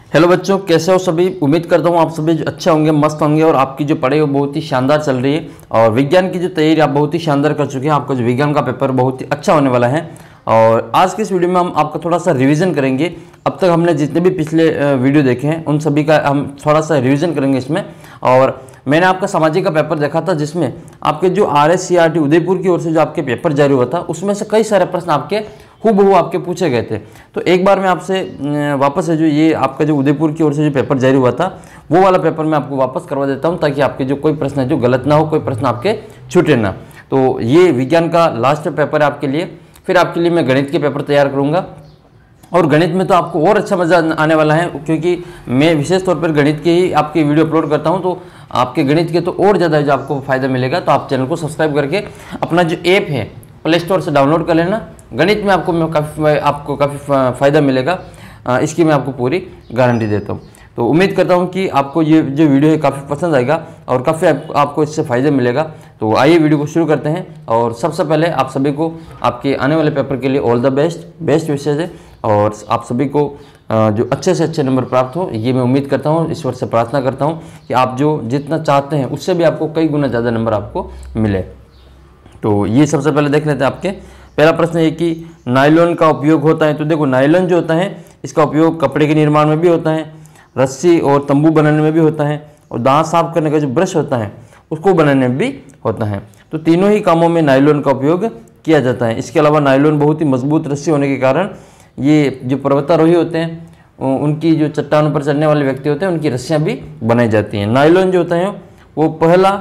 Hello बच्चों, कैसे हो सभी। उम्मीद करता हूँ आप सभी अच्छे होंगे, मस्त होंगे और आपकी जो पढ़ाई वो बहुत ही शानदार चल रही है और विज्ञान की जो तैयारी आप बहुत ही शानदार कर चुके हैं। आपका जो विज्ञान का पेपर बहुत ही अच्छा होने वाला है और आज के इस वीडियो में हम आपका थोड़ा सा रिवीजन करेंगे। अब तक हमने जितने भी पिछले वीडियो देखे हैं उन सभी का हम थोड़ा सा रिवीजन करेंगे इसमें। और मैंने आपका सामाजिक का पेपर देखा था जिसमें आपके जो RSCRT उदयपुर की ओर से जो आपके पेपर जारी हुआ था उसमें से कई सारे प्रश्न आपके हूबहू आपके पूछे गए थे। तो एक बार मैं आपसे वापस है जो ये आपका जो उदयपुर की ओर से जो पेपर जारी हुआ था वो वाला पेपर मैं आपको वापस करवा देता हूँ ताकि आपके जो कोई प्रश्न है जो गलत ना हो, कोई प्रश्न आपके छूटे ना। तो ये विज्ञान का लास्ट पेपर है आपके लिए। फिर आपके लिए मैं गणित के पेपर तैयार करूँगा और गणित में तो आपको और अच्छा मज़ा आने वाला है क्योंकि मैं विशेष तौर पर गणित के ही आपकी वीडियो अपलोड करता हूँ। तो आपके गणित के तो और ज़्यादा जो आपको फ़ायदा मिलेगा। तो आप चैनल को सब्सक्राइब करके अपना जो ऐप है प्ले स्टोर से डाउनलोड कर लेना। गणित में आपको काफ़ी फ़ायदा मिलेगा, इसकी मैं आपको पूरी गारंटी देता हूँ। तो उम्मीद करता हूँ कि आपको ये जो वीडियो है काफ़ी पसंद आएगा और काफ़ी आपको इससे फ़ायदा मिलेगा। तो आइए वीडियो को शुरू करते हैं। और सबसे पहले आप सभी को आपके आने वाले पेपर के लिए ऑल द बेस्ट विशेष है और आप सभी को जो अच्छे से अच्छे नंबर प्राप्त हो ये मैं उम्मीद करता हूँ, ईश्वर से प्रार्थना करता हूँ कि आप जो जितना चाहते हैं उससे भी आपको कई गुना ज़्यादा नंबर आपको मिले। तो ये सबसे पहले देख लेते हैं। आपके पहला प्रश्न है कि नायलॉन का उपयोग होता है। तो देखो नायलॉन जो होता है इसका उपयोग कपड़े के निर्माण में भी होता है, रस्सी और तंबू बनाने में भी होता है और दांत साफ करने का जो ब्रश होता है उसको बनाने में भी होता है। तो तीनों ही कामों में नायलॉन का उपयोग किया जाता है। इसके अलावा नायलॉन बहुत ही मजबूत रस्सी होने के कारण ये जो पर्वतारोही होते हैं उनकी जो चट्टानों पर चढ़ने वाले व्यक्ति होते हैं उनकी रस्सियाँ भी बनाई जाती हैं। नायलॉन जो होता है वो पहला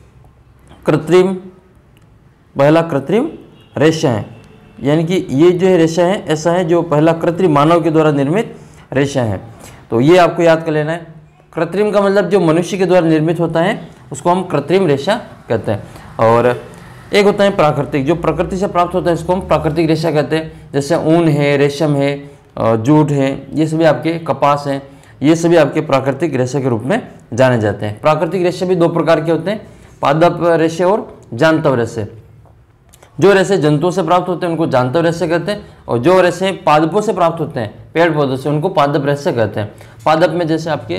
कृत्रिम रेशा है, यानी कि ये जो है रेशा है ऐसा है जो पहला कृत्रिम मानव के द्वारा निर्मित रेशा है। तो ये आपको याद कर लेना है। कृत्रिम का मतलब जो मनुष्य के द्वारा निर्मित होता है उसको हम कृत्रिम रेशा कहते हैं। और एक होता है प्राकृतिक, जो प्रकृति से प्राप्त होता है इसको हम प्राकृतिक रेशा कहते हैं। जैसे ऊन है, रेशम है, जूट है, ये सभी आपके कपास हैं, ये सभी आपके प्राकृतिक रेशा के रूप में जाने जाते हैं। प्राकृतिक रेशे भी दो प्रकार के होते हैं, पादप रेशे और जांतव रेशे। जो रेशे जंतुओं से प्राप्त होते हैं उनको जांतव रेशे कहते हैं और जो रेशे पादपों से प्राप्त होते हैं पेड़ पौधों से उनको पादप रेशे कहते हैं। पादप में जैसे आपके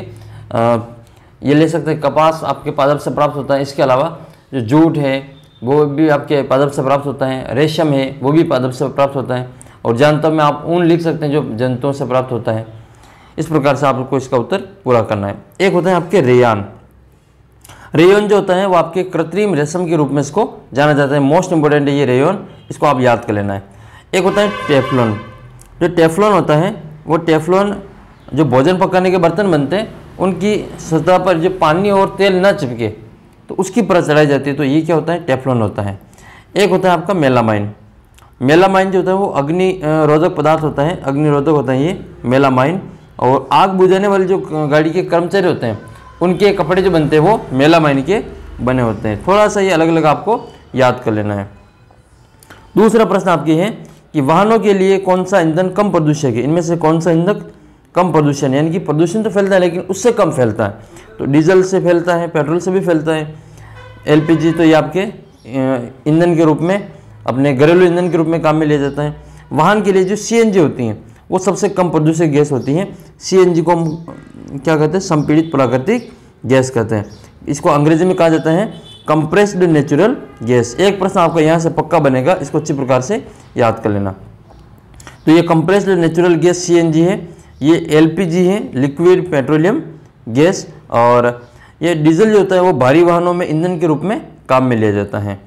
ये ले सकते हैं, कपास आपके पादप से प्राप्त होता है। इसके अलावा जो जूट है वो भी आपके पादप से प्राप्त होता है, रेशम है वो भी पादप से प्राप्त होता है और जांतव में आप ऊन लिख सकते हैं जो जंतुओं से प्राप्त होता है। इस प्रकार से आपको इसका उत्तर पूरा करना है। एक होता है आपके रेयान। रेयन जो होता है वो आपके कृत्रिम रेशम के रूप में इसको जाना जाता है। मोस्ट इंपोर्टेंट है ये रेयन, इसको आप याद कर लेना है। एक होता है टेफ्लॉन। जो टेफ्लॉन होता है वो टेफ्लॉन जो भोजन पकाने के बर्तन बनते हैं उनकी सतह पर जो पानी और तेल न चिपके तो उसकी परत चढ़ाई जाती है। तो ये क्या होता है, टेफ्लॉन होता है। एक होता है आपका मेलामाइन। मेलामाइन जो होता है वो अग्नि रोधक पदार्थ होता है, अग्निरोधक होता है ये मेलामाइन। और आग बुझाने वाले जो गाड़ी के कर्मचारी होते हैं उनके कपड़े जो बनते हैं वो मेलामाइन के बने होते हैं। थोड़ा सा ये अलग अलग आपको याद कर लेना है। दूसरा प्रश्न आपके है कि वाहनों के लिए कौन सा ईंधन कम प्रदूषक है। इनमें से कौन सा ईंधन कम प्रदूषण, यानी कि प्रदूषण तो फैलता है लेकिन उससे कम फैलता है। तो डीजल से फैलता है, पेट्रोल से भी फैलता है। LPG तो ये आपके ईंधन के रूप में, अपने घरेलू ईंधन के रूप में काम में लिया जाता है। वाहन के लिए जो CNG होती हैं वो सबसे कम प्रदूषक गैस होती हैं। CNG को हम क्या कहते हैं, संपीड़ित प्राकृतिक गैस कहते हैं। इसको अंग्रेजी में कहा जाता है कंप्रेस्ड नेचुरल गैस। एक प्रश्न आपका यहाँ से पक्का बनेगा, इसको अच्छी प्रकार से याद कर लेना। तो ये कंप्रेस्ड नेचुरल गैस CNG है, ये LPG है लिक्विड पेट्रोलियम गैस, और ये डीजल जो होता है वो भारी वाहनों में ईंधन के रूप में काम में लिया जाता है।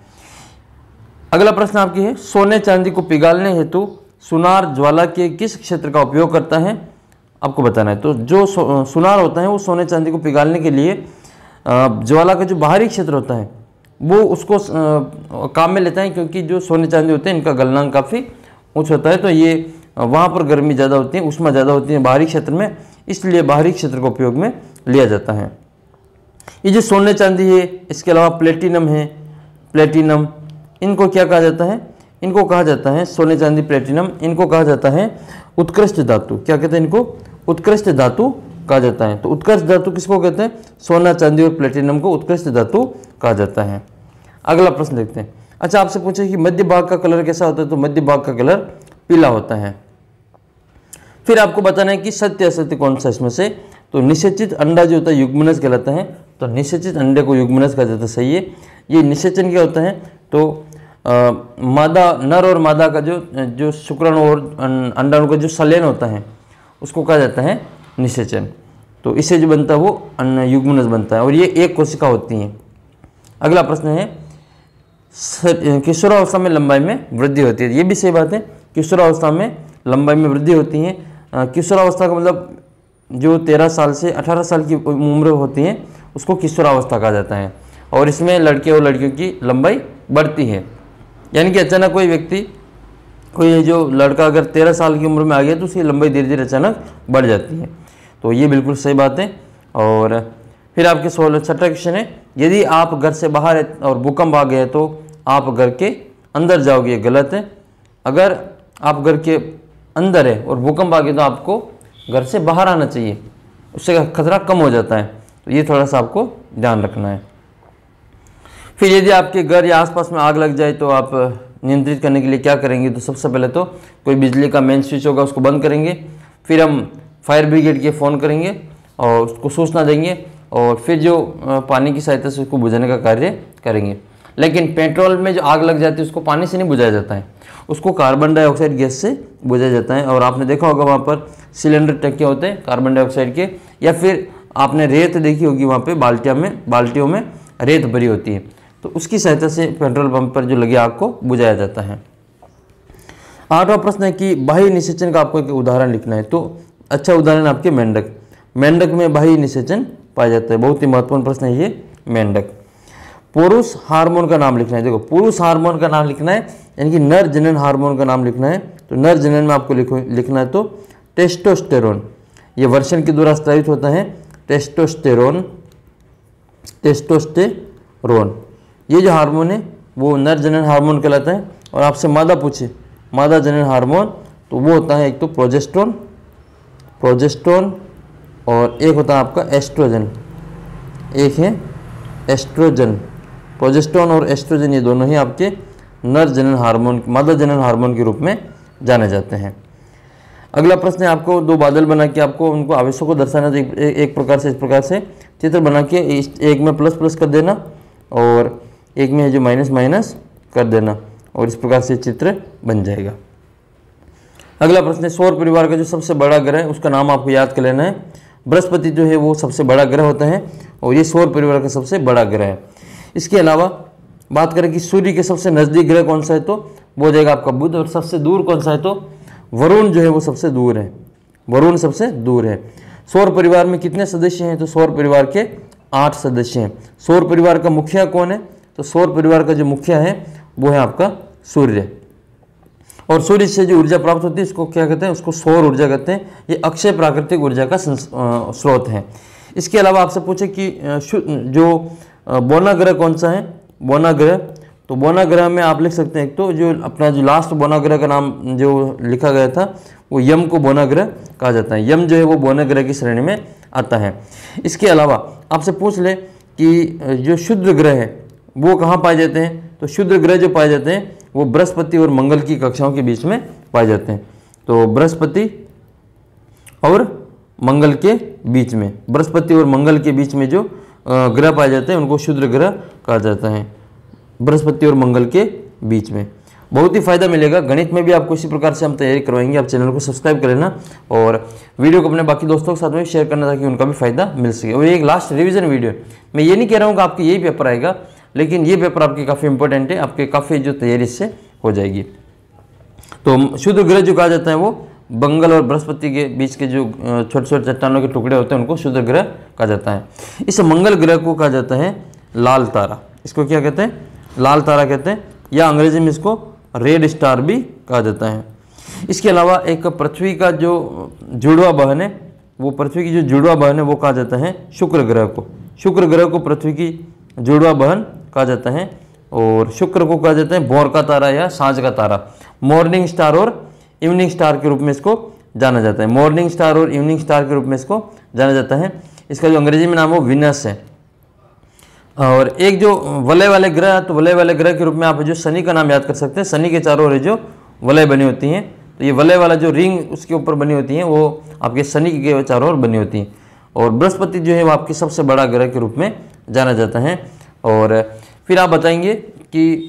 अगला प्रश्न आपकी है सोने चांदी को पिघालने हेतु सुनार ज्वाला के किस क्षेत्र का उपयोग करता है, आपको बताना है। तो जो सुनार होता है वो सोने चांदी को पिघालने के लिए ज्वाला का जो बाहरी क्षेत्र होता है वो उसको काम में लेता है, क्योंकि जो सोने चांदी होते हैं इनका गलनांक काफ़ी ऊंच होता है। तो ये वहाँ पर गर्मी ज़्यादा होती है, उष्मा ज़्यादा होती है बाहरी क्षेत्र में, इसलिए बाहरी क्षेत्र का उपयोग में लिया जाता है। ये जो सोने चांदी है, इसके अलावा प्लेटिनम है, प्लेटिनम इनको क्या कहा जाता है, इनको कहा जाता है सोने चांदी प्लेटिनम, इनको कहा जाता है उत्कृष्ट धातु। क्या कहते हैं इनको, उत्कृष्ट धातु कहा जाता है। तो उत्कृष्ट धातु किसको कहते हैं, सोना चांदी और प्लेटिनम को उत्कृष्ट धातु कहा जाता है। अगला प्रश्न देखते हैं। अच्छा, आपसे पूछे कि मध्य भाग का कलर कैसा होता है। तो मध्य भाग का कलर पीला होता है। फिर आपको बताना है कि सत्य असत्य कौन सा इसमें से। तो निषेचित अंडा जो होता है युग्मनज कहलाता है, तो निषेचित अंडे को युग्मनज कहा जाता है, सही है। ये निषेचन क्या होता है, तो मादा नर और मादा का जो शुक्राणु और अंडाणु का जो संलयन होता है उसको कहा जाता है निषेचन। तो इससे जो बनता है वो युग्मनज बनता है और ये एक कोशिका होती हैं। अगला प्रश्न है किशोरावस्था में लंबाई में वृद्धि होती है। ये भी सही बात है, किशोरावस्था में लंबाई में वृद्धि होती है। किशोरावस्था का मतलब जो 13 साल से 18 साल की उम्र होती है उसको किशोरावस्था कहा जाता है और इसमें लड़के और लड़कियों की लंबाई बढ़ती है। यानी कि अचानक कोई व्यक्ति, कोई जो लड़का अगर 13 साल की उम्र में आ गया तो उसकी लंबाई धीरे धीरे अचानक बढ़ जाती है। तो ये बिल्कुल सही बात है। और फिर आपके 6वां क्वेश्चन है, यदि आप घर से बाहर है और भूकंप आ गया तो आप घर के अंदर जाओगे, ये गलत है। अगर आप घर के अंदर है और भूकंप आ गया तो आपको घर से बाहर आना चाहिए, उससे खतरा कम हो जाता है। तो ये थोड़ा सा आपको ध्यान रखना है। फिर यदि आपके घर या आसपास में आग लग जाए तो आप नियंत्रित करने के लिए क्या करेंगे, तो सबसे पहले तो कोई बिजली का मेन स्विच होगा उसको बंद करेंगे, फिर हम फायर ब्रिगेड के फ़ोन करेंगे और उसको सूचना देंगे और फिर जो पानी की सहायता से उसको बुझाने का कार्य करेंगे। लेकिन पेट्रोल में जो आग लग जाती है उसको पानी से नहीं बुझाया जाता है, उसको कार्बन डाइऑक्साइड गैस से बुझाया जाता है। और आपने देखा होगा वहाँ पर सिलेंडर टंके होते हैं कार्बन डाइऑक्साइड के, या फिर आपने रेत देखी होगी वहाँ पे बाल्टियों में रेत भरी होती है, तो उसकी सहायता से पेट्रोल पंप पर जो लगी आग को बुझाया जाता है। 8वां प्रश्न है कि बाह्य निषेचन का आपको एक उदाहरण लिखना है। तो अच्छा उदाहरण आपके मेंढक, मेंढक में बाह्य निषेचन पाया जाता है। बहुत ही महत्वपूर्ण प्रश्न है ये मेंढक। पुरुष हार्मोन का नाम लिखना है। देखो पुरुष हार्मोन का नाम लिखना है, यानी कि नर जनन हार्मोन का नाम लिखना है। तो नर जनन में आपको लिखना है तो टेस्टोस्टेरोन, ये वर्षण के द्वारा स्रावित होता है। टेस्टोस्टेरोन, ये जो हार्मोन है वो नर जनन हार्मोन कहलाता है। और आपसे मादा पूछे मादा जनन हार्मोन, तो वो होता है एक तो प्रोजेस्टेरोन और एक होता है आपका एस्ट्रोजन, एक है एस्ट्रोजन। प्रोजेस्टेरोन और एस्ट्रोजन ये दोनों ही आपके नर जनन हार्मोन, मादा जनन हार्मोन के रूप में जाने जाते हैं। अगला प्रश्न है, आपको दो बादल बना के आपको उनको आवेशों को दर्शाना, तो एक प्रकार से इस प्रकार से चित्र बना के एक में प्लस प्लस कर देना और एक में जो माइनस माइनस कर देना और इस प्रकार से चित्र बन जाएगा। अगला प्रश्न है, सौर परिवार का जो सबसे बड़ा ग्रह है उसका नाम आपको याद कर लेना है। बृहस्पति जो है वो सबसे बड़ा ग्रह होता है और ये सौर परिवार का सबसे बड़ा ग्रह है। इसके अलावा बात करें कि सूर्य के सबसे नज़दीक ग्रह कौन सा है, तो वो हो जाएगा आपका बुध। और सबसे दूर कौन सा है, तो वरुण जो है वो सबसे दूर है, वरुण सबसे दूर है। सौर परिवार में कितने सदस्य हैं, तो सौर परिवार के 8 सदस्य हैं। सौर परिवार का मुखिया कौन है, तो सौर परिवार का जो मुखिया है वो है आपका सूर्य। और सूर्य से जो ऊर्जा प्राप्त होती है इसको क्या कहते हैं, उसको सौर ऊर्जा कहते हैं। ये अक्षय प्राकृतिक ऊर्जा का स्रोत है। इसके अलावा आपसे पूछे कि जो बोना ग्रह कौन सा है, बोना ग्रह, तो बोना ग्रह में आप लिख सकते हैं एक तो जो अपना जो लास्ट बोना ग्रह का नाम जो लिखा गया था वो यम को बोना ग्रह कहा जाता है। यम जो है वो बोना ग्रह की श्रेणी में आता है। इसके अलावा आपसे पूछ ले कि जो क्षुद्र ग्रह है वो कहाँ पाए जाते हैं, तो क्षुद्र ग्रह जो पाए जाते हैं वो बृहस्पति और मंगल की कक्षाओं के बीच में पाए जाते हैं। तो बृहस्पति और मंगल के बीच में, बृहस्पति और मंगल के बीच में जो ग्रह पाए जाते हैं उनको क्षुद्र ग्रह कहा जाता है, बृहस्पति और मंगल के बीच में। बहुत ही फायदा मिलेगा। गणित में भी आपको इसी प्रकार से हम तैयारी करवाएंगे। आप चैनल को सब्सक्राइब कर लेना और वीडियो को अपने बाकी दोस्तों के साथ में शेयर करना ताकि उनका भी फायदा मिल सके। और एक लास्ट रिवीजन वीडियो, मैं ये नहीं कह रहा हूँ कि आपके यही पेपर आएगा, लेकिन ये पेपर आपके काफ़ी इंपॉर्टेंट है, आपके काफ़ी जो तैयारी इससे हो जाएगी। तो क्षुद्र ग्रह जो कहा जाता है वो मंगल और बृहस्पति के बीच के जो छोटे छोटे चट्टानों के टुकड़े होते हैं उनको क्षुद्र ग्रह कहा जाता है। इस मंगल ग्रह को कहा जाता है लाल तारा। इसको क्या कहते हैं, लाल तारा कहते हैं, या अंग्रेजी में इसको रेड स्टार भी कहा जाता है। इसके अलावा एक पृथ्वी का जो जुड़वा बहन है, वो पृथ्वी की जो जुड़वा बहन है वो कहा जाता है शुक्र ग्रह को। शुक्र ग्रह को पृथ्वी की जुड़वा बहन कहा जाता है और शुक्र को कहा जाता है भोर का तारा या सांझ का तारा, मॉर्निंग स्टार और इवनिंग स्टार के रूप में इसको जाना जाता है। मॉर्निंग स्टार और इवनिंग स्टार के रूप में इसको जाना जाता है। इसका जो अंग्रेजी में नाम है वो विनस है। और एक जो वलय वाले ग्रह, तो वलय वाले ग्रह के रूप में आप जो शनि का नाम याद कर सकते हैं। शनि के चारों ओर जो वलय बनी होती हैं तो ये वलय वाला जो रिंग उसके ऊपर बनी होती हैं वो आपके शनि के चारों ओर बनी होती हैं। और बृहस्पति जो है वो आपके सबसे बड़ा ग्रह के रूप में जाना जाता है। और फिर आप बताएंगे कि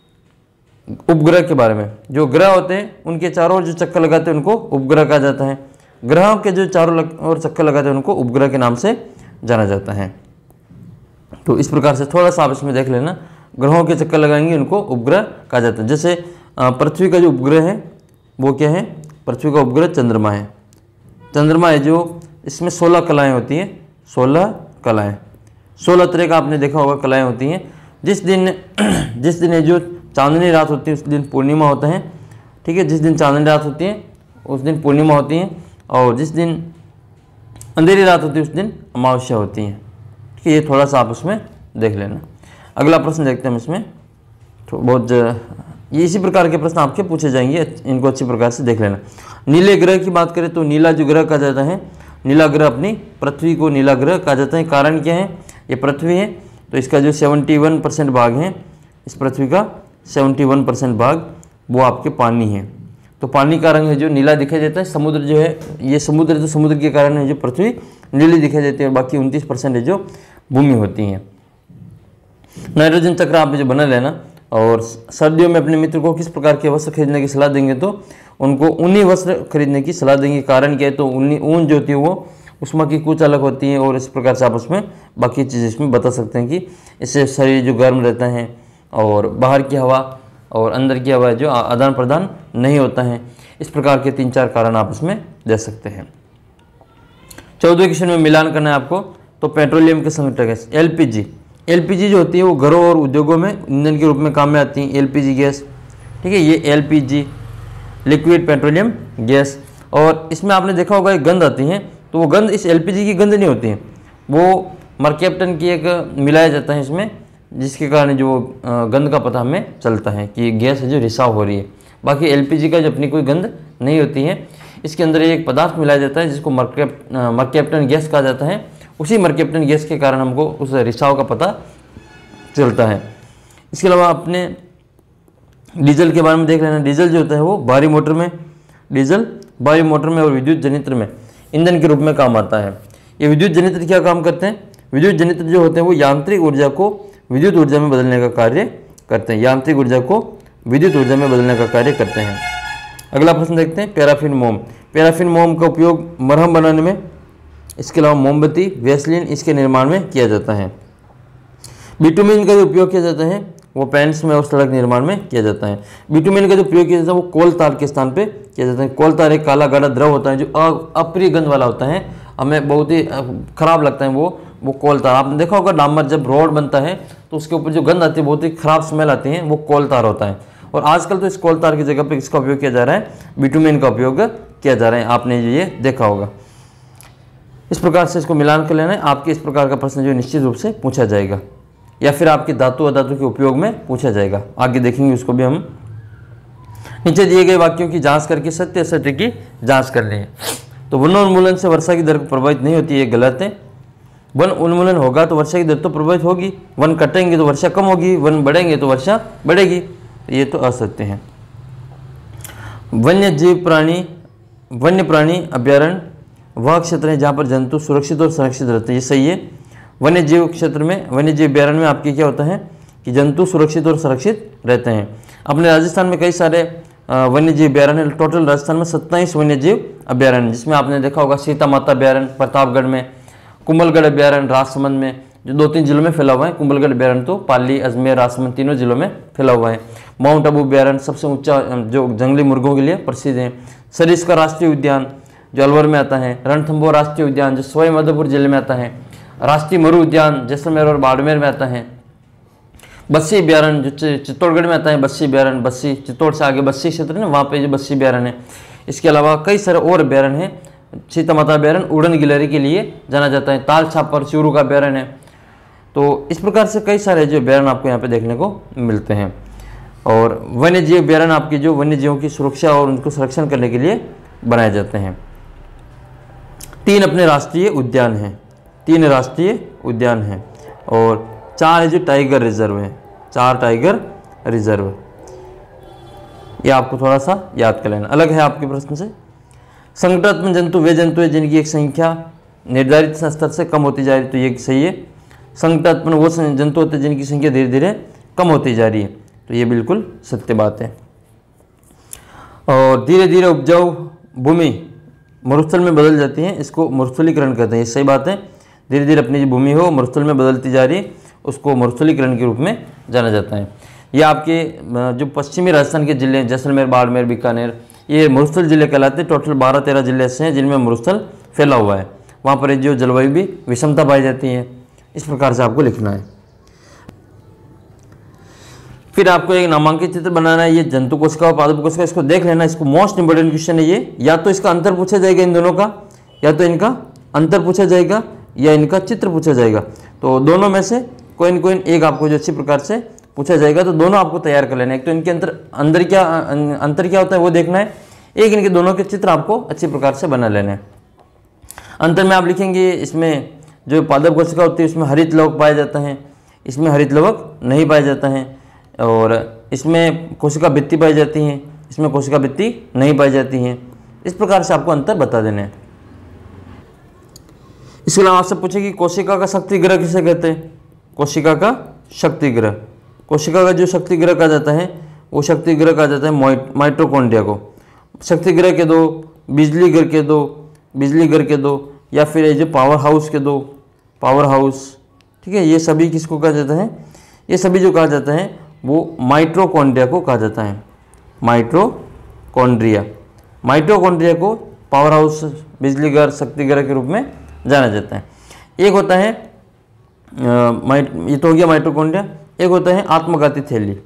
उपग्रह के बारे में। जो ग्रह होते हैं उनके चारों ओर जो चक्कर लगाते हैं उनको उपग्रह कहा जाता है। ग्रहों के जो चारों ओर चक्कर लगाते हैं उनको उपग्रह के नाम से जाना जाता है। तो इस प्रकार से थोड़ा सा आप इसमें देख लेना, ग्रहों के चक्कर लगाएंगे उनको उपग्रह कहा जाता है। जैसे पृथ्वी का जो उपग्रह है वो क्या है, पृथ्वी का उपग्रह चंद्रमा है। चंद्रमा है जो, इसमें 16 कलाएँ होती हैं, 16 कलाएँ, 16 तरह का आपने देखा होगा कलाएँ होती हैं। जिस दिन ये जो चांदनी रात होती है उस दिन पूर्णिमा होता है, ठीक है। जिस दिन चांदनी रात होती है उस दिन पूर्णिमा होती है, और जिस दिन अंधेरी रात होती है उस दिन अमावस्या होती है, ठीक है। ये थोड़ा सा आप उसमें देख लेना। अगला प्रश्न देखते हैं हम इसमें, तो बहुत ये इसी प्रकार के प्रश्न आपके पूछे जाएंगे, इनको अच्छी प्रकार से देख लेना। नीले ग्रह की बात करें तो नीला जो ग्रह कहा जाता है, नीला ग्रह अपनी पृथ्वी को नीला ग्रह कहा जाता है। कारण क्या है, ये पृथ्वी है तो इसका जो 71% भाग है, इस पृथ्वी का 71% भाग वो आपके पानी है। तो पानी का रंग है जो नीला दिखाई देता है। समुद्र जो है, ये समुद्र तो समुद्र के कारण है जो पृथ्वी नीली दिखाई देती है, और बाकी 29% है जो भूमि होती है। नाइट्रोजन चक्र आपने जो बना लेना। और सर्दियों में अपने मित्र को किस प्रकार के वस्त्र खरीदने की सलाह देंगे, तो उनको ऊनी वस्त्र खरीदने की सलाह देंगे। कारण क्या है, तो ऊन जो होती है वो उष्मा की कुछ अलग होती है, और इस प्रकार से आप उसमें बाकी चीज़ें इसमें बता सकते हैं कि इससे शरीर जो गर्म रहता है और बाहर की हवा और अंदर की हवा जो आदान प्रदान नहीं होता है। इस प्रकार के 3-4 कारण आप इसमें दे सकते हैं। 14वें क्वेश्चन में मिलान करना है आपको। तो पेट्रोलियम के संघटक गैस एलपीजी जो होती है वो घरों और उद्योगों में ईंधन के रूप में काम में आती है। एलपीजी गैस, ठीक है, ये एलपीजी लिक्विड पेट्रोलियम गैस। और इसमें आपने देखा होगा एक गंध आती है, तो वो गंध इस एलपीजी की गंध नहीं होती है, वो मरकैप्टन की एक मिलाया जाता है इसमें, जिसके कारण जो गंध का पता हमें चलता है कि गैस है जो रिसाव हो रही है। बाकी एलपीजी का जो अपनी कोई गंध नहीं होती है। इसके अंदर एक पदार्थ मिलाया जाता है जिसको मरकैप्टन गैस कहा जाता है। उसी मरकैप्टन गैस के कारण हमको उस रिसाव का पता चलता है। इसके अलावा अपने डीजल के बारे में देख लेना। डीजल जो होता है वो भारी मोटर में और विद्युत जनित्र में ईंधन के रूप में काम आता है। ये विद्युत जनित्र क्या काम करते हैं, विद्युत जनित्र जो होते हैं वो यांत्रिक ऊर्जा को विद्युत ऊर्जा में बदलने का कार्य करते हैं। यांत्रिक ऊर्जा को विद्युत ऊर्जा में बदलने का कार्य करते हैं। अगला प्रश्न देखते हैं, पैराफिन मोम। पैराफिन मोम का उपयोग मरहम बनाने में, इसके अलावा मोमबत्ती, वैसलीन इसके निर्माण में किया जाता है। बिटुमिन का जो उपयोग किया जाता है वो पेंट्स में और सड़क निर्माण में किया जाता है। बिटुमिन का जो प्रयोग किया जाता है वो कोल तार के स्थान पे किया जाता है। कोल तार एक काला गाढ़ा द्रव होता है जो अप्रिय गंध वाला होता है, हमें बहुत ही खराब लगता है वो कोल तार। आपने देखा होगा डामर जब रोड बनता है तो उसके ऊपर जो गंध आती है, बहुत ही खराब स्मेल आती है, वो कोल तार होता है। और आजकल तो इस कोल तार की जगह पर किसका उपयोग किया जा रहा है, बिटुमिन का उपयोग किया जा रहा है। आपने ये देखा होगा। इस प्रकार से इसको मिलान कर लेना है। आपके इस प्रकार का प्रश्न जो निश्चित रूप से पूछा जाएगा, या फिर आपके धातु अधातु के उपयोग में पूछा जाएगा। आगे देखेंगे उसको भी हम। नीचे दिए गए वाक्यों की जांच करके सत्य असत्य की जांच करनी है। तो वनोन्मूलन से वर्षा की दर प्रभावित नहीं होती, ये गलत है। वन उन्मूलन होगा तो वर्षा की दर तो प्रभावित होगी, वन कटेंगे तो वर्षा कम होगी, वन बढ़ेंगे तो वर्षा बढ़ेगी, ये तो असत्य है। वन्य प्राणी अभ्यारण्य वह क्षेत्र है जहाँ पर जंतु सुरक्षित और संरक्षित रहते हैं, ये सही है। वन्य जीव क्षेत्र में, वन्य जीव अभ्यारण्य में आपके क्या होता है कि जंतु सुरक्षित और सुरक्षित रहते हैं। अपने राजस्थान में कई सारे वन्य जीव अभ्यारण्य, टोटल राजस्थान में 27 वन्य जीव अभ्यारण्य, जिसमें आपने देखा होगा सीता माता अभ्यारण्य प्रतापगढ़ में, कुंभलगढ़ अभ्यारण्य राजसमंद में, जो 2-3 जिलों में फैला हुआ है। कुंभलगढ़ अभ्यारण्य तो पाली, अजमेर, राजसमंद तीनों जिलों में फैला हुआ है। माउंट आबू अभ्यारण्य सबसे ऊंचा जो जंगली मुर्गों के लिए प्रसिद्ध है। सरिस्का राष्ट्रीय उद्यान जो अलवर में आता है, रणथंभौर राष्ट्रीय उद्यान जो सवाई माधोपुर जिले में आता है, राष्ट्रीय मरु उद्यान जैसलमेर और बाड़मेर में आता है, बस्सी अभ्यारण्य जो चित्तौड़गढ़ में आता है, बस्सी अभ्यारण्य, बस्सी चित्तौड़ से आगे बस्सी क्षेत्र है वहाँ पे जो बस्सी अभ्यारण्य है। इसके अलावा कई सारे और अभ्यारण्य हैं। सीता माता अभ्यारण्य उड़न गिलहरी के लिए जाना जाता है। ताल छापर चूरू का अभ्यारण्य है। तो इस प्रकार से कई सारे जो अभ्यारण्य आपको यहाँ पे देखने को मिलते हैं। और वन्य जीव अभ्यारण्य आपकी जो वन्य जीवों की सुरक्षा और उनको संरक्षण करने के लिए बनाए जाते हैं। 3 अपने राष्ट्रीय उद्यान हैं, 3 राष्ट्रीय उद्यान हैं, और 4 है जो टाइगर रिजर्व हैं, 4 टाइगर रिजर्व। ये आपको थोड़ा सा याद कर लेना। अलग है आपके प्रश्न से। संकटात्मक जंतु वे जंतु है जिनकी एक संख्या निर्धारित स्तर से कम होती जा रही है, तो ये सही है। संकटात्मक वो जंतु होते हैं जिनकी संख्या धीरे धीरे कम होती जा रही है, तो ये बिल्कुल सत्य बात है। और धीरे धीरे उपजाऊ भूमि मरुस्थल में बदल जाती है, इसको मरुस्थलीकरण कहते हैं, ये सही बात है। धीरे धीरे अपनी जो भूमि हो मरुस्थल में बदलती जा रही है, उसको मरुस्थलीकरण के रूप में जाना जाता है। ये आपके जो पश्चिमी राजस्थान के जिले हैं, जैसलमेर, बाड़मेर, बीकानेर, ये मरुस्थल जिले कहलाते हैं। टोटल 12-13 जिले ऐसे हैं जिनमें मरुस्थल फैला हुआ है। वहाँ पर जो जलवायु भी विषमता पाई जाती है। इस प्रकार से आपको लिखना है। फिर आपको एक नामांकित चित्र बनाना है। ये जंतु कोशिका और पादप कोशिका, इसको देख लेना। इसको मोस्ट इंपोर्टेंट क्वेश्चन है ये। या तो इसका अंतर पूछा जाएगा इन दोनों का, या तो इनका अंतर पूछा जाएगा, या इनका चित्र पूछा जाएगा। तो दोनों में से कोई न कोई एक आपको जो अच्छी प्रकार से पूछा जाएगा, तो दोनों आपको तैयार कर लेना है। एक तो इनके अंतर क्या होता है वो देखना है, एक इनके दोनों के चित्र आपको अच्छी प्रकार से बना लेना है। अंतर में आप लिखेंगे, इसमें जो पादप कोशिका होती है उसमें हरित लवक पाया जाता है, इसमें हरित लवक नहीं पाया जाता है। और इसमें कोशिका भित्ति पाई जाती हैं, इसमें कोशिका भित्ति नहीं पाई जाती हैं। इस प्रकार से आपको अंतर बता देने हैं। इसके अलावा आपसे पूछे कि कोशिका का शक्ति ग्रह किसे कहते हैं। कोशिका का शक्ति ग्रह, कोशिका का जो शक्ति ग्रह कहा जाता है वो शक्ति ग्रह कहा जाता है माइटोकॉन्ड्रिया को। शक्ति ग्रह के दो, बिजली घर के दो, बिजली घर के दो, या फिर ये जो पावर हाउस के दो, पावर हाउस, ठीक है। ये सभी किसको कहा जाता है, ये सभी जो कहा जाता है वो माइटोकॉन्ड्रिया को कहा जाता है। माइटोकॉन्ड्रिया, माइटोकॉन्ड्रिया को पावर हाउस, बिजली घर, शक्ति ग्रह के रूप में जाना जाता है। एक होता है ये तो हो गया माइटोकॉन्ड्रिया। एक होता है आत्मघाती थैली,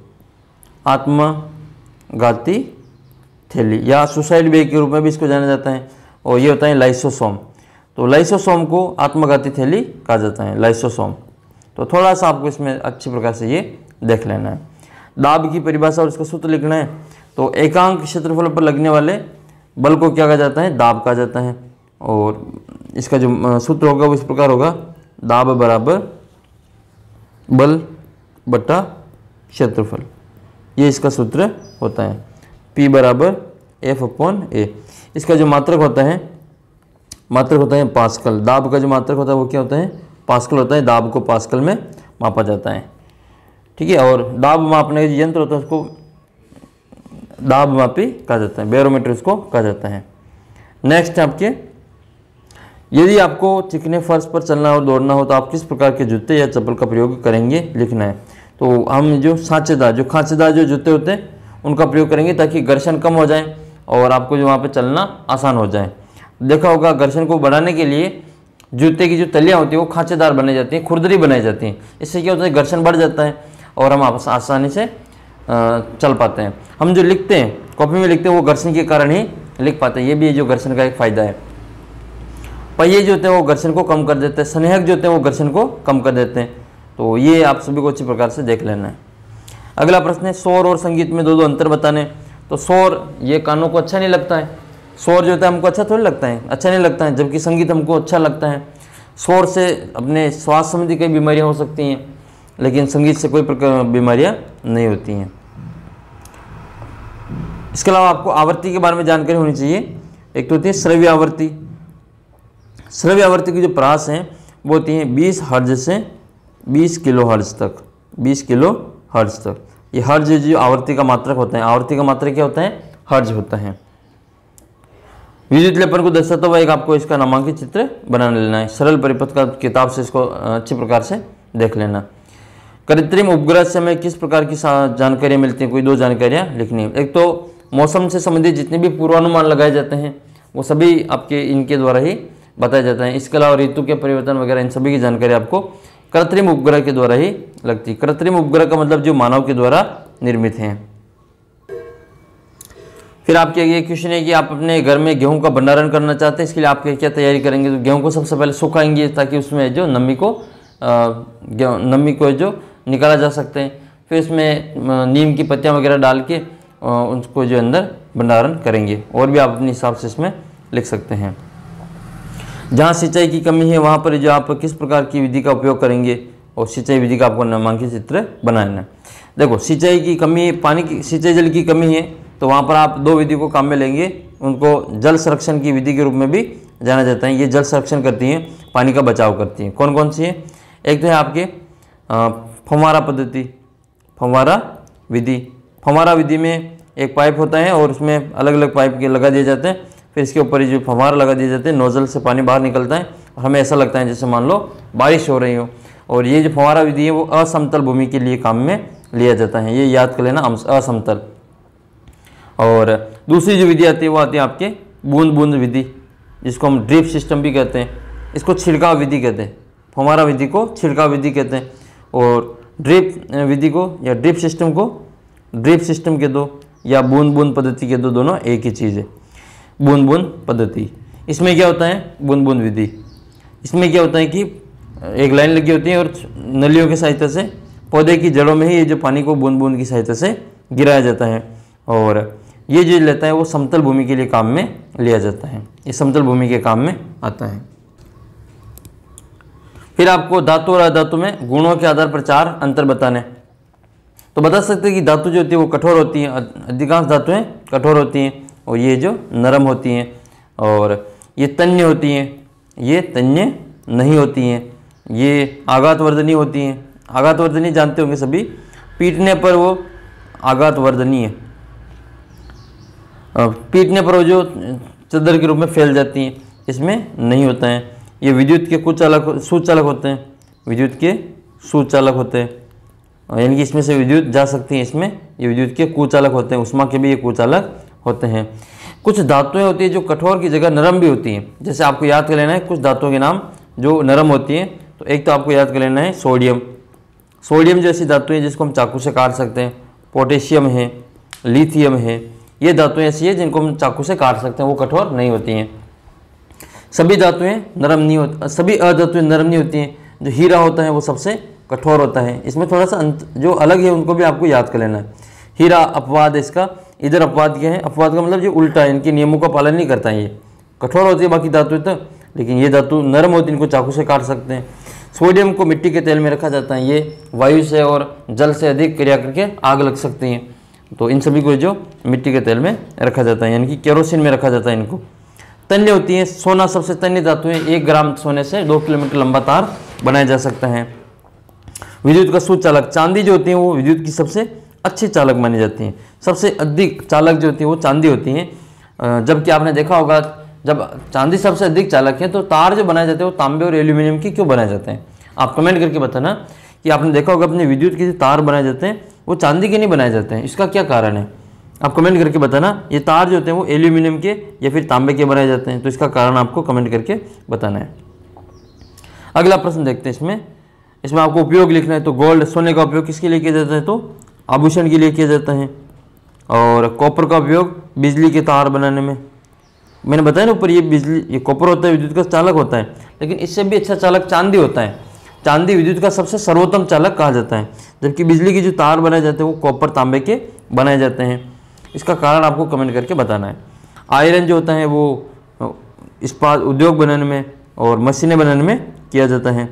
आत्मघाती थैली या सुसाइड बैग के रूप में भी इसको जाना जाता है। और ये होता है लाइसोसोम। तो लाइसोसोम को आत्मघाती थैली कहा जाता है, लाइसोसोम। तो थोड़ा सा आपको इसमें अच्छी प्रकार से ये देख लेना है। दाब की परिभाषा और इसका सूत्र लिखना है। तो एकांक क्षेत्रफल पर लगने वाले बल को क्या कहा जाता है, दाब कहा जाता है। और इसका जो सूत्र होगा वो इस प्रकार होगा, दाब बराबर बल बटा क्षेत्रफल, ये इसका सूत्र होता है। P बराबर F/A। इसका जो मात्रक होता है पास्कल। दाब का जो मात्रक होता है वो क्या होता है, पास्कल होता है। दाब को पास्कल में मापा जाता है, ठीक है। और दाब मापने का यंत्र होता है उसको दाब मापी कहा जाता है, बैरोमीटर उसको कहा जाता है। नेक्स्ट आपके, यदि आपको चिकने फर्श पर चलना और दौड़ना हो तो आप किस प्रकार के जूते या चप्पल का प्रयोग करेंगे, लिखना है। तो हम जो खांचेदार जो जूते होते हैं उनका प्रयोग करेंगे ताकि घर्षण कम हो जाए और आपको जो वहाँ पे चलना आसान हो जाए। देखा होगा घर्षण को बढ़ाने के लिए जूते की जो तलियाँ होती है वो खांचेदार बनाई जाती हैं, खुरदरी बनाई जाती हैं। इससे क्या होता है, घर्षण बढ़ जाता है और हम आसानी से चल पाते हैं। हम जो लिखते हैं, कॉपी में लिखते हैं, वो घर्षण के कारण ही लिख पाते हैं। ये भी जो घर्षण का एक फ़ायदा है। पहिए जो होते हैं वो घर्षण को कम कर देते हैं, स्नेहक जो होते हैं वो घर्षण को कम कर देते हैं। तो ये आप सभी को अच्छी प्रकार से देख लेना है। अगला प्रश्न है, शोर और संगीत में दो अंतर बताने। तो शोर ये कानों को अच्छा नहीं लगता है, शोर जो होता है हमको अच्छा थोड़ी लगता है, अच्छा नहीं लगता है, जबकि संगीत हमको अच्छा लगता है। शोर से अपने स्वास्थ्य संबंधी कई बीमारियाँ हो सकती हैं, लेकिन संगीत से कोई प्रकार बीमारियाँ नहीं होती हैं। इसके अलावा आपको आवृत्ति के बारे में जानकारी होनी चाहिए। एक तो होती है श्रव्य आवृत्ति। श्रव्य आवृत्ति की जो प्रास हैं वो होती हैं 20 हर्ज से 20 किलो हर्ज तक, 20 किलो हर्ज तक। ये हर्ज जो आवृत्ति का मात्रक होता है, आवृत्ति का मात्रक क्या होता है, हर्ज होता है। विद्युत लेपन को दर्शाता हुआ एक आपको इसका नामांकित चित्र बना लेना है। सरल परिपथ का किताब से इसको अच्छी प्रकार से देख लेना। कृत्रिम उपग्रह से हमें किस प्रकार की जानकारियाँ मिलती हैं, कोई दो जानकारियाँ लिखनी है। एक तो मौसम से संबंधित जितने भी पूर्वानुमान लगाए जाते हैं वो सभी आपके इनके द्वारा ही बताया जाता है। इसके अलावा ऋतु के परिवर्तन वगैरह इन सभी की जानकारी आपको कृत्रिम उपग्रह के द्वारा ही लगती है। कृत्रिम उपग्रह का मतलब जो मानव के द्वारा निर्मित हैं। फिर आपके ये क्वेश्चन है कि आप अपने घर में गेहूं का भंडारण करना चाहते हैं, इसके लिए आप क्या तैयारी करेंगे। तो गेहूं को सबसे पहले सुखाएंगे ताकि उसमें जो नमी को जो निकाला जा सकते हैं। फिर इसमें नीम की पत्तियां वगैरह डाल के उसको जो अंदर भंडारण करेंगे। और भी आप अपने हिसाब से इसमें लिख सकते हैं। जहाँ सिंचाई की कमी है वहाँ पर जो आप किस प्रकार की विधि का उपयोग करेंगे और सिंचाई विधि का आपको नामांकित चित्र बनाना है। देखो सिंचाई की कमी, पानी की सिंचाई जल की कमी है तो वहाँ पर आप दो विधि को काम में लेंगे, उनको जल संरक्षण की विधि के रूप में भी जाना जाता है। ये जल संरक्षण करती हैं, पानी का बचाव करती हैं। कौन कौन सी है? एक तो है आपके फव्वारा पद्धति, फव्वारा विधि। फव्वारा विधि में एक पाइप होता है और उसमें अलग अलग पाइप के लगा दिए जाते हैं, फिर इसके ऊपर जो फव्वारा लगा दिए जाते हैं, नोजल से पानी बाहर निकलता है और हमें ऐसा लगता है जैसे मान लो बारिश हो रही हो। और ये जो फव्वारा विधि है वो असमतल भूमि के लिए काम में लिया जाता है, ये याद कर लेना, असमतल। और दूसरी जो विधि आती है वो आती है आपके बूंद बूंद विधि, जिसको हम ड्रिप सिस्टम भी कहते हैं। इसको छिड़काव विधि कहते हैं, फव्वारा विधि को छिड़काव विधि कहते हैं। और ड्रिप विधि को या ड्रिप सिस्टम को ड्रिप सिस्टम कह दो या बूंद बूंद पद्धति कह दो, दोनों एक ही चीज़ है, बूंद बूंद पद्धति। इसमें क्या होता है? बूंद बूंद विधि। इसमें क्या होता है कि एक लाइन लगी होती है और नलियों की सहायता से पौधे की जड़ों में ही ये जो पानी को बूंद बूंद की सहायता से गिराया जाता है, और ये जो लेता है वो समतल भूमि के लिए काम में लिया जाता है, ये समतल भूमि के काम में आता है। फिर आपको धातु और अधातु में गुणों के आधार पर 4 अंतर बताने। तो बता सकते हैं कि धातु जो होती है वो कठोर होती हैं, अधिकांश धातुएं कठोर होती हैं, और ये जो नरम होती हैं। और ये तन्य होती हैं, ये तन्य नहीं होती हैं। ये आघातवर्धनी होती हैं। आघातवर्धनी जानते होंगे सभी, पीटने पर वो आघातवर्धनी है, पीटने पर वो जो चद्दर के रूप में फैल जाती हैं, इसमें नहीं होता है। ये विद्युत के कुचालक सुचालक होते हैं, विद्युत के सुचालक होते हैं, यानी कि इसमें से विद्युत जा सकती है, इसमें ये विद्युत के कुचालक होते हैं। उष्मा के भी ये कुचालक होते हैं। कुछ धातुएं होती है जो कठोर की जगह नरम भी होती हैं, जैसे आपको याद कर लेना है कुछ धातुओं के नाम जो नरम होती हैं। तो एक तो आपको याद कर लेना है सोडियम। सोडियम जैसी धातु है जिसको हम चाकू से काट सकते हैं। पोटेशियम है, लिथियम है, ये धातुएं ऐसी है जिनको हम चाकू से काट सकते हैं, वो कठोर नहीं होती हैं। सभी धातुएं नरम नहीं होती, सभी अधातुएं नरम नहीं होती हैं। जो हीरा होता है वो सबसे कठोर होता है। इसमें थोड़ा सा जो अलग है उनको भी आपको याद कर लेना है। हीरा अपवाद है इसका, इधर अपवाद क्या है? अपवाद का मतलब जो उल्टा है, इनके नियमों का पालन नहीं करता है। ये कठोर होती है बाकी धातुएं तो, लेकिन ये धातु नरम होती है, इनको चाकू से काट सकते हैं। सोडियम को मिट्टी के तेल में रखा जाता है, ये वायु से और जल से अधिक क्रिया करके आग लग सकती हैं। तो इन सभी को जो मिट्टी के तेल में रखा जाता है, यानी कि केरोसिन में रखा जाता है इनको। तन्य होती है, सोना सबसे तन्य धातु है। 1 ग्राम सोने से 2 किलोमीटर लंबा तार बनाया जा सकता है। विद्युत का सुचालक, चांदी जो होती है वो विद्युत की सबसे अच्छी चालक मानी जाती हैं। सबसे अधिक चालक जो होती है वो चांदी होती है। जबकि आपने देखा होगा जब चांदी सबसे अधिक चालक है तो तार जो बनाए जाते हैं वो तांबे और एल्यूमिनियम की क्यों बनाए जाते हैं? आप कमेंट करके बताना कि आपने देखा होगा अपने विद्युत के जो तार बनाए जाते हैं वो चांदी के नहीं बनाए जाते हैं, इसका क्या कारण है? आप कमेंट करके बताना। ये तार जो होते हैं वो एल्यूमिनियम के या फिर तांबे के बनाए जाते हैं, तो इसका कारण आपको कमेंट करके बताना है। अगला प्रश्न देखते हैं। इसमें आपको उपयोग लिखना है। तो गोल्ड, सोने का उपयोग किसके लिए किया जाता है? तो आभूषण के लिए किया जाता है। और कॉपर का उपयोग बिजली के तार बनाने में। मैंने बताया ना ऊपर, ये कॉपर होता है, विद्युत का चालक होता है, लेकिन इससे भी अच्छा चालक चांदी होता है। चांदी विद्युत का सबसे सर्वोत्तम चालक कहा जाता है, जबकि बिजली के जो तार बनाए जाते हैं वो कॉपर तांबे के बनाए जाते हैं। इसका कारण आपको कमेंट करके बताना है। आयरन जो होता है वो इस्पात उद्योग बनाने में और मशीनें बनाने में किया जाता है।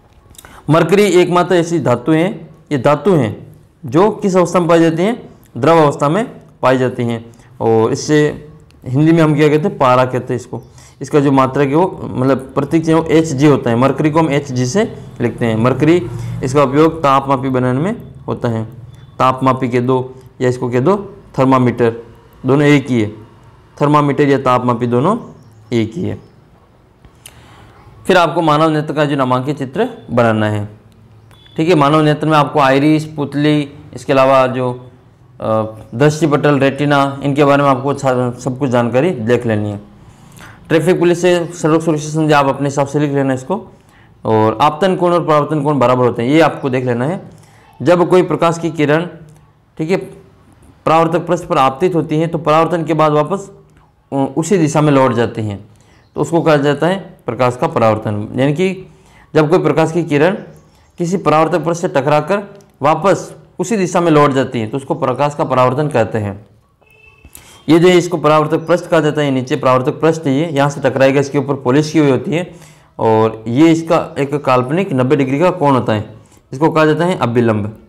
मरकरी एकमात्र ऐसी धातु है, ये धातु हैं जो किस अवस्था में पाई जाती हैं? द्रव अवस्था में पाई जाती हैं। और इससे हिंदी में हम क्या कहते हैं? पारा कहते हैं इसको। इसका जो मात्रक है वो मतलब प्रतीक है वो Hg होता है। मरकरी को हम Hg से लिखते हैं। मरकरी, इसका उपयोग तापमापी बनाने में होता है। तापमापी कह दो या इसको कह दो थर्मामीटर, दोनों एक ही है। थर्मामीटर या तापमापी दोनों एक ही है। फिर आपको मानव नेत्र का जो नामांकित चित्र बनाना है। ठीक है, मानव नेत्र में आपको आइरिस, पुतली, इसके अलावा जो दृष्टिपटल, रेटिना, इनके बारे में आपको सब कुछ जानकारी देख लेनी है। ट्रैफिक पुलिस से सड़क सुरक्षा संधि आप अपने हिसाब से लिख लेना इसको। और आपतन कोण और परावर्तन कोण बराबर होते हैं, ये आपको देख लेना है। जब कोई प्रकाश की किरण, ठीक है, परावर्तक पृष्ठ पर आपतित होती है तो परावर्तन के बाद वापस उसी दिशा में लौट जाती हैं, तो उसको कहा जाता है प्रकाश का परावर्तन। यानी कि जब कोई प्रकाश की किरण किसी परावर्तक पृष्ठ से टकराकर वापस उसी दिशा में लौट जाती है तो उसको प्रकाश का परावर्तन कहते हैं। ये जो है इसको परावर्तक पृष्ठ कहा जाता है। नीचे परावर्तक पृष्ठ है, ये यहाँ से टकराएगा, इसके ऊपर पॉलिश की हुई होती है और ये इसका एक काल्पनिक 90 डिग्री का कोण होता है, इसको कहा जाता है अभिलंब।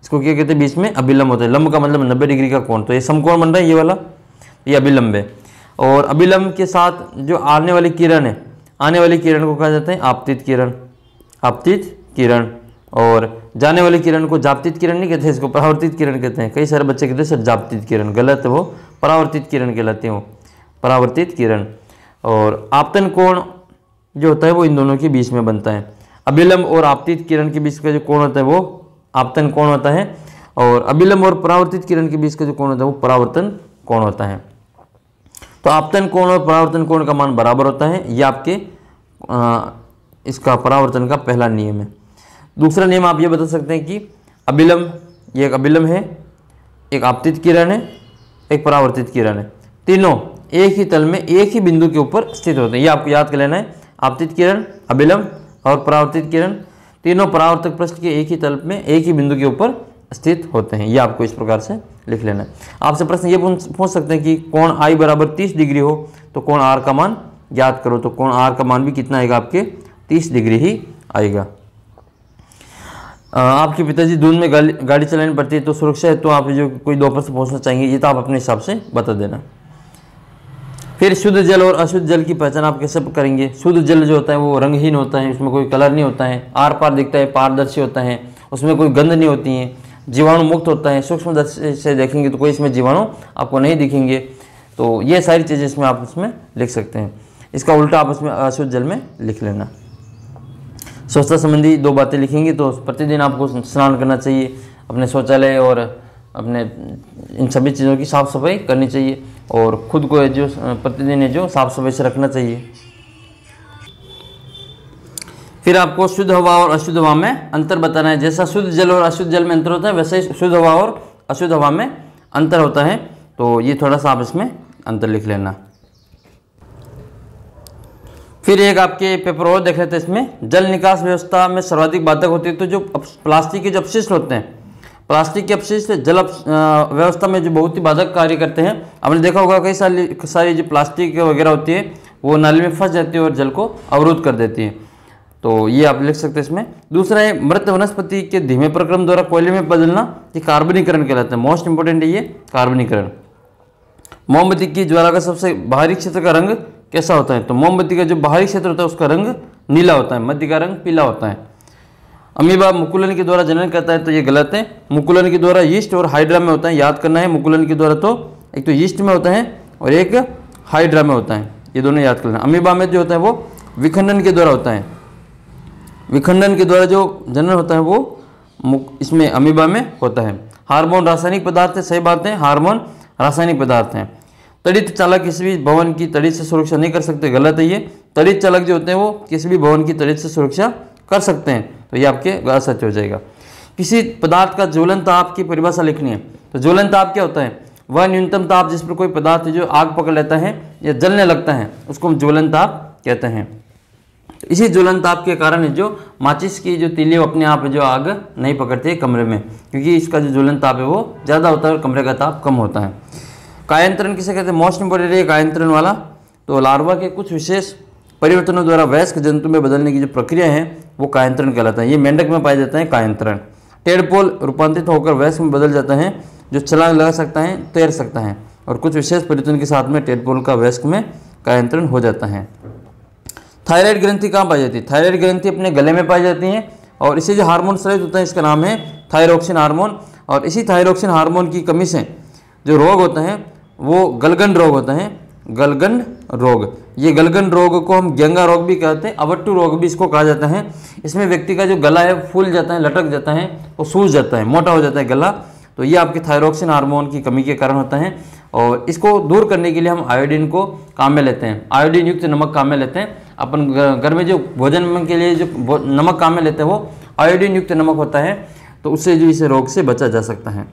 इसको क्या कहते हैं, बीच में अभिलंब होता है। लंब का मतलब 90 डिग्री का कोण, तो ये समकोण बन रहा है ये वाला, ये अभिलंब है। और अभिलंब के साथ जो आने वाली किरण है, आने वाली किरण को कहा जाता है आपतित किरण, आपतित किरण। और जाने वाली किरण को जापतित किरण नहीं कहते, इसको परावर्तित किरण कहते हैं। कई सारे बच्चे कहते हैं सर जापतित किरण, गलत है, वो परावर्तित किरण कहलाती है, वो परावर्तित किरण। और आपतन कोण जो होता है वो इन दोनों के बीच में बनता है। अभिलंब और आपतित किरण के बीच का जो कोण होता है वो आपतन कोण होता है, और अभिलंब और परावर्तित किरण के बीच का जो कोण होता है वो परावर्तन कोण होता है। तो आपतन कोण और परावर्तन कोण का मान बराबर होता है, ये आपके इसका परावर्तन का पहला नियम है। दूसरा नियम आप ये बता सकते हैं कि अभिलंब, ये एक अभिलंब है, एक आपतित किरण है, एक परावर्तित किरण है, तीनों एक ही तल में एक ही बिंदु के ऊपर स्थित होते हैं। ये आपको याद कर लेना है। आपतित किरण, अभिलंब और परावर्तित किरण तीनों परावर्तक पृष्ठ के एक ही तल में एक ही बिंदु के ऊपर स्थित होते हैं। ये आपको इस प्रकार से लिख लेना है। आपसे प्रश्न ये पूछ सकते हैं कि कोण I बराबर 30 डिग्री हो तो कोण R का मान ज्ञात करो। तो कोण R का मान भी कितना आएगा, आपके 30 डिग्री ही आएगा। आपके पिताजी दूध में गाड़ी चलानी पड़ती है तो सुरक्षा है, तो आप जो कोई दो प्रश्न पूछना चाहेंगे ये तो आप अपने हिसाब से बता देना। फिर शुद्ध जल और अशुद्ध जल की पहचान आप कैसे करेंगे। शुद्ध जल जो होता है वो रंगहीन होता है, उसमें कोई कलर नहीं होता है, आर पार दिखता है, पारदर्शी होता है, उसमें कोई गंध नहीं होती है, जीवाणु मुक्त होता है, सूक्ष्म दृष्टि से देखेंगे तो कोई इसमें जीवाणु आपको नहीं दिखेंगे। तो ये सारी चीज़ें इसमें आप उसमें लिख सकते हैं। इसका उल्टा आप उसमें अशुद्ध जल में लिख लेना। स्वच्छता संबंधी दो बातें लिखेंगे तो प्रतिदिन आपको स्नान करना चाहिए, अपने शौचालय और अपने इन सभी चीज़ों की साफ़ सफाई करनी चाहिए, और खुद को जो प्रतिदिन जो साफ़ सफाई से रखना चाहिए। फिर आपको शुद्ध हवा और अशुद्ध हवा में अंतर बताना है। जैसा शुद्ध जल और अशुद्ध जल में अंतर होता है वैसे ही शुद्ध हवा और अशुद्ध हवा में अंतर होता है। तो ये थोड़ा सा आप इसमें अंतर लिख लेना। फिर एक आपके पेपर और देख लेते हैं। इसमें जल निकास व्यवस्था में सर्वाधिक बाधक होती है। तो जो प्लास्टिक के जो अपशिष्ट होते हैं, प्लास्टिक के अपशिष्ट जल व्यवस्था में जो बहुत ही बाधक कार्य करते हैं। आपने देखा होगा कई सारी जो प्लास्टिक वगैरह होती है वो नाली में फंस जाती है और जल को अवरुद्ध कर देती है। तो ये आप लिख सकते हैं इसमें। दूसरा है मृत वनस्पति के धीमे प्रक्रम द्वारा कोयले में बदलना, ये कार्बनीकरण कहलाता है। मोस्ट इंपोर्टेंट है ये कार्बनीकरण। मोमबत्ती की ज्वाला का सबसे बाहरी क्षेत्र का रंग कैसा होता है। तो मोमबत्ती का जो बाहरी क्षेत्र होता है उसका रंग नीला होता है, मध्य का रंग पीला होता है। अमीबा मुकुलन के द्वारा जनन करता है, तो ये गलत है। मुकुलन के द्वारा यीस्ट और हाइड्रा में होता है, याद करना है। मुकुलन के द्वारा तो एक तो यीस्ट में होता है और एक हाइड्रा में होता है, ये दोनों याद करना। अमीबा में जो होता है वो विखंडन के द्वारा होता है। विखंडन के द्वारा जो जनन होता है वो इसमें अमीबा में होता है। हार्मोन रासायनिक पदार्थ है, सही बात है, हार्मोन रासायनिक पदार्थ हैं। तड़ित चालक किसी भी भवन की तड़ित से सुरक्षा नहीं कर सकते, गलत है ये। तड़ित चालक जो होते हैं वो किसी भी भवन की तड़ित से सुरक्षा कर सकते हैं, तो ये आपके असत्य हो जाएगा। किसी पदार्थ का ज्वलन ताप की परिभाषा लिखनी है। तो ज्वलन ताप क्या होता है, वह न्यूनतम ताप जिस पर कोई पदार्थ जो आग पकड़ लेता है या जलने लगता है उसको हम ज्वलन ताप कहते हैं। इसी ज्वलन ताप के कारण जो माचिस की जो तीली अपने आप जो आग नहीं पकड़ती है कमरे में, क्योंकि इसका जो ज्वलन ताप है वो ज़्यादा होता है और कमरे का ताप कम होता है। कायांतरण किसे कहते हैं, मोस्ट इंपोर्टेंट है कायांतरण वाला। तो लार्वा के कुछ विशेष परिवर्तनों द्वारा वयस्क जंतु में बदलने की जो प्रक्रिया है वो कायांतरण कहलाता है। ये मेंढक में पाया जाता है कायांतरण। टेडपोल रूपांतरित होकर वयस्क में बदल जाता है, जो छलांग लगा सकता है, तैर सकता है, और कुछ विशेष परिवर्तन के साथ में टेडपोल का वयस्क में कायांतरण हो जाता है। थायराइड ग्रंथि कहाँ पाई जाती है, थायराइड ग्रंथि अपने गले में पाई जाती है, और इसे जो हार्मोन स्रावित होता है इसका नाम है थायरोक्सिन हार्मोन। और इसी थायरोक्सिन हार्मोन की कमी से जो रोग होता है वो गलगंड रोग होता है, गलगंड रोग। ये गलगंड रोग को हम गेंगा रोग भी कहते हैं, अवट्टू रोग भी इसको कहा जाता है। इसमें व्यक्ति का जो गला है फूल जाता है, लटक जाता है, वो सूज जाता है, मोटा हो जाता है गला। तो ये आपके थायरोक्सिन हार्मोन की कमी के कारण होता है, और इसको दूर करने के लिए हम आयोडीन को काम में लेते हैं, आयोडीन युक्त नमक काम में लेते हैं। अपन घर में जो भोजन के लिए जो नमक काम में लेते हैं वो आयोडीन युक्त नमक होता है, तो उससे जो इस रोग से बचा जा सकता है।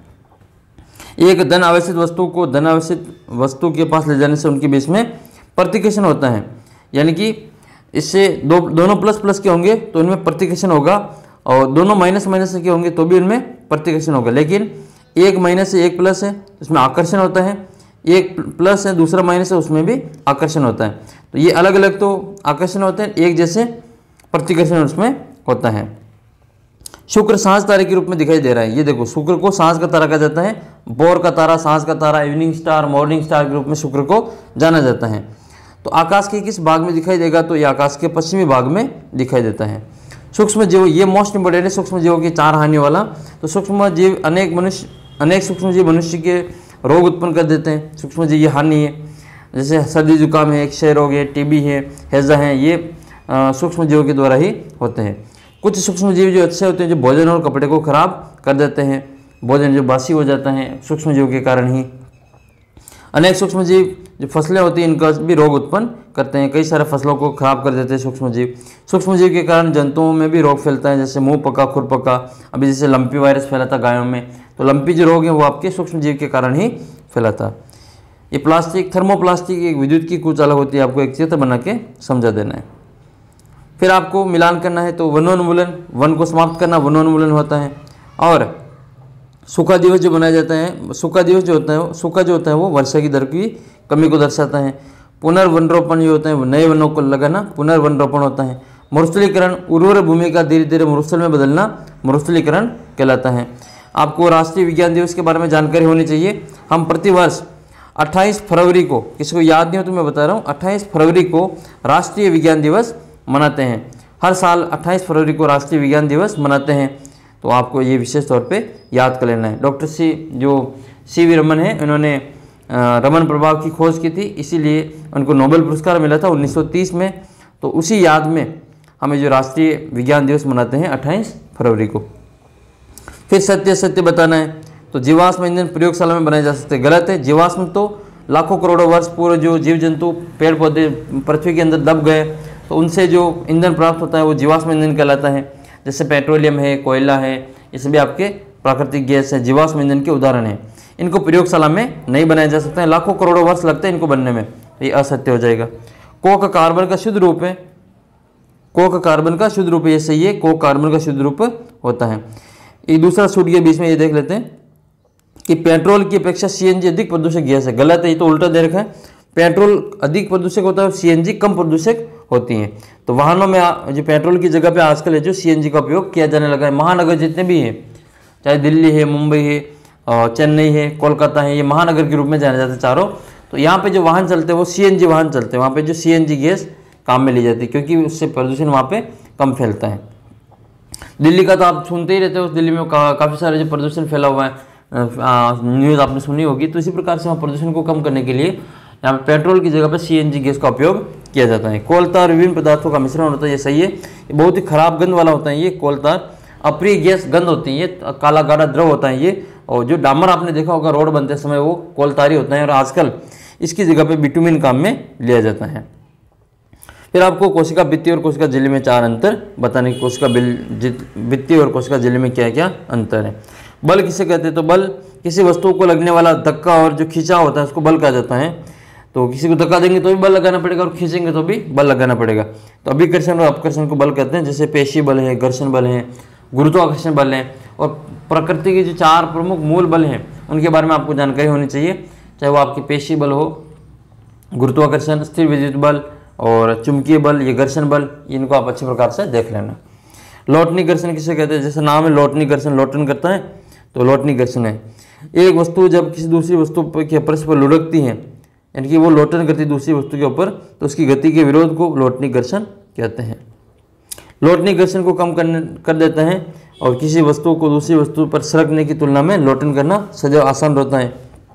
एक धन आवेशित वस्तु को धन आवेशित वस्तु के पास ले जाने से उनके बीच में प्रतिकर्षण होता है, यानी कि इससे दोनों प्लस प्लस के होंगे तो उनमें प्रतिकर्षण होगा, और दोनों माइनस माइनस के होंगे तो भी उनमें प्रतिकर्षण होगा। लेकिन एक माइनस से एक प्लस है उसमें आकर्षण होता है, एक प्लस है दूसरा माइनस है उसमें भी आकर्षण होता है। तो ये अलग अलग तो आकर्षण होते हैं, एक जैसे प्रतिकर्षण उसमें होता है। शुक्र सांझ तारे के रूप में दिखाई दे रहा है। ये देखो, शुक्र को सांझ का तारा कहा जाता है, बोर का तारा, सांझ का तारा, इवनिंग स्टार, मॉर्निंग स्टार के रूप में शुक्र को जाना जाता है। तो आकाश के किस भाग में दिखाई देगा, तो ये आकाश के पश्चिमी भाग में दिखाई देता है। सूक्ष्म जीव, ये मोस्ट इंपोर्टेंट है, सूक्ष्म जीवों की 4 हानि वाला। तो सूक्ष्म जीव अनेक सूक्ष्म जीव मनुष्य के रोग उत्पन्न कर देते हैं। सूक्ष्म जीव ये हानि है, जैसे सर्दी जुकाम है, क्षय रोग है, टीबी है, हैजा है, ये सूक्ष्म जीवों के द्वारा ही होते हैं। कुछ सूक्ष्म जीव जो अच्छे होते हैं, जो भोजन और कपड़े को खराब कर देते हैं, भोजन जो बासी हो जाता है सूक्ष्म जीव के कारण ही। अनेक सूक्ष्म जीव जो फसलें होती हैं, इनका भी रोग उत्पन्न करते हैं, कई सारे फसलों को खराब कर देते हैं सूक्ष्म जीव। सूक्ष्म जीव के कारण जंतुओं में भी रोग फैलता है, जैसे मुंह पका, खुर पका, अभी जैसे लंपी वायरस फैला था गायों में, तो लंपी जो रोग है वो आपके सूक्ष्म जीव के कारण ही फैला था। ये प्लास्टिक, थर्मोप्लास्टिक एक विद्युत की कुछ अलग होती है, आपको एक चित्र बना के समझा देना है। फिर आपको मिलान करना है, तो वनोन्मूलन, वन को समाप्त करना वनोन्मूलन होता है। और सूखा दिवस जो बनाया जाता है, सूखा दिवस जो होता है वो वर्षा की दर की कमी को दर्शाता है। पुनर्वनरोपण जो होता है, नए वनों को लगाना पुनर्वनरोपण होता है। मरुस्थलीकरण, उर्वर भूमि का धीरे धीरे मरुस्थल में बदलना मरुस्थलीकरण कहलाता है। आपको राष्ट्रीय विज्ञान दिवस के बारे में जानकारी होनी चाहिए। हम प्रतिवर्ष 28 फरवरी को, किसी को याद नहीं हो तो मैं बता रहा हूँ, 28 फरवरी को राष्ट्रीय विज्ञान दिवस मनाते हैं। हर साल 28 फरवरी को राष्ट्रीय विज्ञान दिवस मनाते हैं, तो आपको ये विशेष तौर पे याद कर लेना है। Doctor CV. रमन है, इन्होंने रमन प्रभाव की खोज की थी, इसीलिए उनको नोबेल पुरस्कार मिला था 1930 में। तो उसी याद में हमें जो राष्ट्रीय विज्ञान दिवस मनाते हैं 28 फरवरी को। फिर सत्य बताना है, तो जीवाश्म ईंधन प्रयोगशाला में बनाए जा सकते हैं, गलत है। जीवाश्म तो लाखों करोड़ों वर्ष पूर्व जो जीव जंतु पेड़ पौधे पृथ्वी के अंदर दब गए, तो उनसे जो ईंधन प्राप्त होता है वो जीवाश्म ईंधन कहलाता है। जैसे पेट्रोलियम है, कोयला है, ये सभी आपके प्राकृतिक गैस है, जीवाश्म ईंधन के उदाहरण हैं। इनको प्रयोगशाला में नहीं बनाया जा सकता है, लाखों करोड़ों वर्ष लगते हैं इनको बनने में, ये असत्य हो जाएगा। कोक कार्बन का शुद्ध रूप है, कोक कार्बन का शुद्ध रूप है, ये सही है, कोक कार्बन का शुद्ध रूप होता है। एक दूसरा छूट गया बीच में, ये देख लेते हैं कि पेट्रोल की अपेक्षा सीएनजी अधिक प्रदूषक गैस है, गलत है, ये तो उल्टा दे रखा है। पेट्रोल अधिक प्रदूषक होता है और सीएनजी कम प्रदूषक होती हैं। तो वाहनों में जो पेट्रोल की जगह पे आजकल है जो सीएनजी का उपयोग किया जाने लगा है। महानगर जितने भी हैं, चाहे दिल्ली है, मुंबई है, चेन्नई है, कोलकाता है, ये महानगर के रूप में जाने जाते हैं चारों। तो यहाँ पे जो वाहन चलते हैं वो सीएनजी वाहन चलते हैं, वहाँ पे जो सीएनजी गैस काम में ली जाती है, क्योंकि उससे प्रदूषण वहाँ पे कम फैलता है। दिल्ली का तो आप सुनते ही रहते हो, दिल्ली में काफ़ी सारे जो प्रदूषण फैला हुआ है, न्यूज़ आपने सुनी होगी। तो इसी प्रकार से वहाँ प्रदूषण को कम करने के लिए यहाँ पे पेट्रोल की जगह पे सीएनजी गैस का उपयोग किया जाता है। कोलतार विभिन्न पदार्थों का मिश्रण होता है, ये सही है, ये बहुत ही खराब गंध वाला होता है। ये कोलतार अप्रिय गैस गंध होती है, ये काला गाढ़ा द्रव होता है ये। और जो डामर आपने देखा होगा रोड बनते समय वो कोलतारी होता है, और आजकल इसकी जगह पे बिटुमिन काम में लिया जाता है। फिर आपको कोशिका भित्ति और कोशिका झिल्ली में 4 अंतर बताने की, कोशिका भित्ति और कोशिका झिल्ली में क्या क्या अंतर है। बल किसे कहते हैं, तो बल किसी वस्तु को लगने वाला धक्का और जो खिंचाव होता है उसको बल कहा जाता है। तो किसी को धक्का देंगे तो भी बल लगाना पड़ेगा और खींचेंगे तो भी बल लगाना पड़ेगा। तो अभिकर्षण और अपकर्षण को बल कहते हैं, जैसे पेशी बल है, घर्षण बल है, गुरुत्वाकर्षण बल है। और प्रकृति के जो 4 प्रमुख मूल बल हैं उनके बारे में आपको जानकारी होनी चाहिए, चाहे वो आपकी पेशी बल हो, गुरुत्वाकर्षण, स्थिर विद्युत बल और चुंबकीय बल, ये घर्षण बल, इनको आप अच्छे प्रकार से देख लेना। लौटनी घर्षण किसे कहते हैं, जैसे नाम है लौटनी घर्षण, लौटन करता है तो लौटनी घर्षण है। एक वस्तु जब किसी दूसरी वस्तु के परस्पर पर लुढ़कती है, यानी कि वो लोटन करती दूसरी वस्तु के ऊपर, तो उसकी गति के विरोध को लौटनी घर्षण कहते हैं। लौटनी घर्षण को कम कर देता है और किसी वस्तु को दूसरी वस्तु पर सरकने की तुलना में लौटन करना सदैव आसान होता है।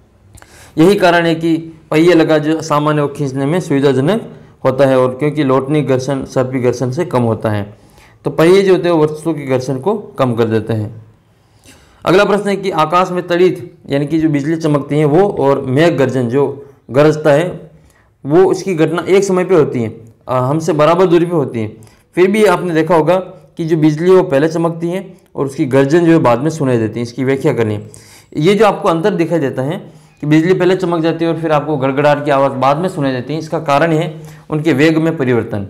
यही कारण है कि पहिए लगा जो सामान है वो खींचने में सुविधाजनक होता है, और क्योंकि लौटनी घर्षण सर्पी घर्षण से कम होता है, तो पहिए जो होते हैं वो वस्तु की घर्षण को कम कर देते हैं। अगला प्रश्न है कि आकाश में तड़ित यानी कि जो बिजली चमकती है वो और मेघ गर्जन जो गरजता है वो इसकी घटना एक समय पे होती है, हमसे बराबर दूरी पे होती है। फिर भी आपने देखा होगा कि जो बिजली वो पहले चमकती है और उसकी गर्जन जो है बाद में सुनाई देती है। इसकी व्याख्या करनी है। ये जो आपको अंतर दिखाई देता है कि बिजली पहले चमक जाती है और फिर आपको गड़गड़ाहट की आवाज़ बाद में सुनाई देती है, इसका कारण है उनके वेग में परिवर्तन।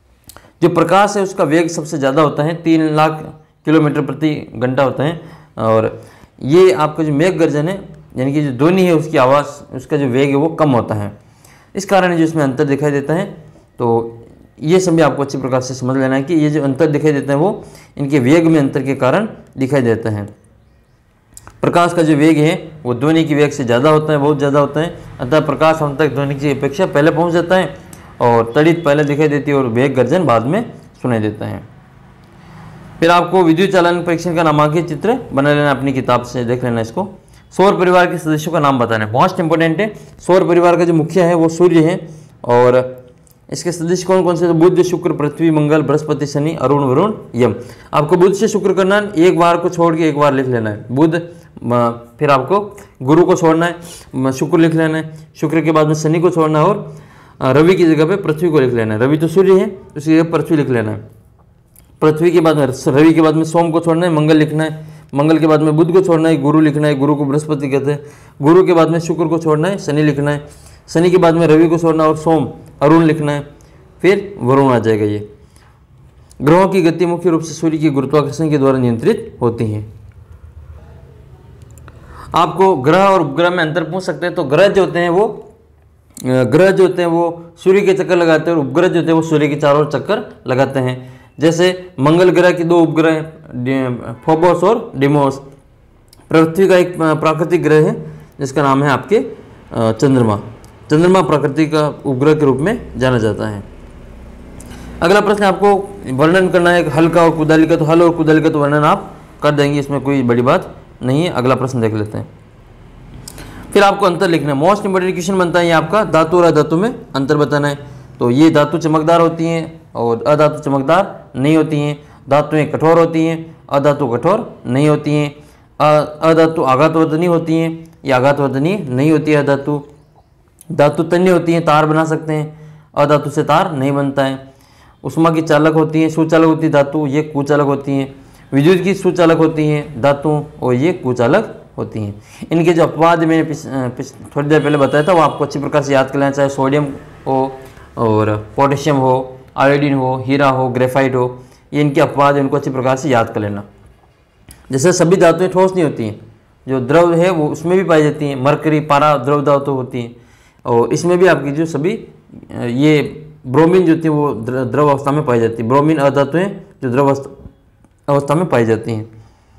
जो प्रकाश है उसका वेग सबसे ज़्यादा होता है, 3 लाख किलोमीटर प्रति घंटा होता है, और ये आपका जो मेघ गर्जन है यानी कि जो ध्वनि है उसकी आवाज़, उसका जो वेग है वो कम होता है। इस कारण जो इसमें अंतर दिखाई देता है। तो ये सभी आपको अच्छी प्रकार से समझ लेना है कि ये जो अंतर दिखाई देते हैं वो इनके वेग में अंतर के कारण दिखाई देते हैं। प्रकाश का जो वेग है वो ध्वनि की वेग से ज़्यादा होता है, बहुत ज़्यादा होता है, अतः प्रकाश हम तक ध्वनि की अपेक्षा पहले पहुंच जाता है और तड़ित पहले दिखाई देती है और वेग गर्जन बाद में सुनाई देता है। फिर आपको विद्युत चालन परीक्षण का नामांकित चित्र बना लेना, अपनी किताब से देख लेना इसको। सौर परिवार के सदस्यों का नाम बताना है, मोस्ट इंपॉर्टेंट है। सौर परिवार का जो मुखिया है वो सूर्य है और इसके सदस्य कौन कौन से, तो बुध, शुक्र, पृथ्वी, मंगल, बृहस्पति, शनि, अरुण, वरुण, यम। आपको बुध से शुक्र करना है, एक बार को छोड़ के एक बार लिख लेना है बुध, फिर आपको गुरु को छोड़ना है, शुक्र लिख लेना है, शुक्र के बाद में शनि को छोड़ना है और रवि की जगह पे पृथ्वी को लिख लेना है। रवि तो सूर्य है, उसकी जगह पृथ्वी लिख लेना है। पृथ्वी के बाद में रवि के बाद में सोम को छोड़ना है, मंगल लिखना है, मंगल के बाद में बुध को छोड़ना है, गुरु लिखना है, गुरु को बृहस्पति कहते हैं, गुरु के बाद में शुक्र को छोड़ना है, शनि लिखना है, शनि के बाद में रवि को छोड़ना और सोम अरुण लिखना है, फिर वरुण आ जाएगा। ये ग्रहों की गति मुख्य रूप से सूर्य की गुरुत्वाकर्षण के द्वारा नियंत्रित होती है। आपको ग्रह और उपग्रह में अंतर पूछ सकते हैं, तो ग्रह जो होते हैं वो सूर्य के चक्कर लगाते हैं और उपग्रह जो होते हैं वो सूर्य के चारों ओर चक्कर लगाते हैं। जैसे मंगल ग्रह के 2 उपग्रह फोबोस और डिमोस। पृथ्वी का एक प्राकृतिक ग्रह है जिसका नाम है आपके चंद्रमा। चंद्रमा प्रकृति का उपग्रह के रूप में जाना जाता है। अगला प्रश्न आपको वर्णन करना है हल का और कुदाली का, तो हल और कुदाली का तो वर्णन आप कर देंगे, इसमें कोई बड़ी बात नहीं है। अगला प्रश्न देख लेते हैं। फिर आपको अंतर लिखना है, मोस्ट इंपोर्टेंट क्वेश्चन बनता है ये आपका, धातु और अधातु में अंतर बताना है। तो ये धातु चमकदार होती हैं और अधातु चमकदार नहीं होती हैं। धातुएं कठोर होती हैं, अधातु कठोर नहीं होती हैं। अधातु आघातवर्धनी होती हैं, ये आघातवर्धनी नहीं होती है अधातु। धातु तन्य होती हैं, तार बना सकते हैं, अधातु से तार नहीं बनता है। उष्मा की चालक होती हैं, सुचालक होती है धातु, ये कुचालक होती हैं। विद्युत की सुचालक होती हैं धातु और ये कुचालक होती हैं। इनके जो अपवाद मैंने थोड़ी देर पहले बताया था वो आपको अच्छी प्रकार से याद कर लेना, चाहे सोडियम हो और पोटेशियम हो, आयोडीन हो, हीरा हो, ग्रेफाइट हो, ये इनके अपवाद है, उनको अच्छी प्रकार से याद कर लेना। जैसे सभी धातुएं ठोस नहीं होती हैं, जो द्रव है वो उसमें भी पाई जाती हैं। मरकरी, पारा द्रव धातु होती हैं और इसमें भी आपकी जो सभी ये ब्रोमीन जो होती है वो द्रव अवस्था में पाई जाती है। ब्रोमीन अधातुएं जो द्रव अवस्था में पाई जाती हैं।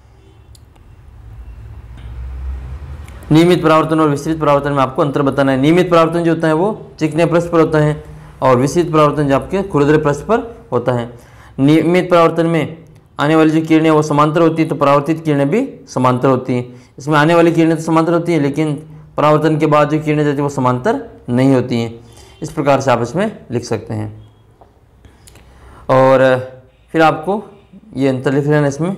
नियमित परावर्तन और विस्तृत परावर्तन में आपको अंतर बताना है। नियमित परावर्तन जो होता है वो चिकने पृष्ठ पर होता है और विस्तृत परावर्तन जो आपके खुरदरे पृष्ठ पर होता है। नियमित परावर्तन में आने वाली जो किरणें वो समांतर होती है, तो परावर्तित किरणें भी समांतर होती हैं। इसमें आने वाली किरणें तो समांतर होती है लेकिन परावर्तन के बाद जो किरणें जाती है वो समांतर नहीं होती हैं। इस प्रकार से आप इसमें लिख सकते हैं। और फिर आपको ये अंतर लिख लेना इसमें।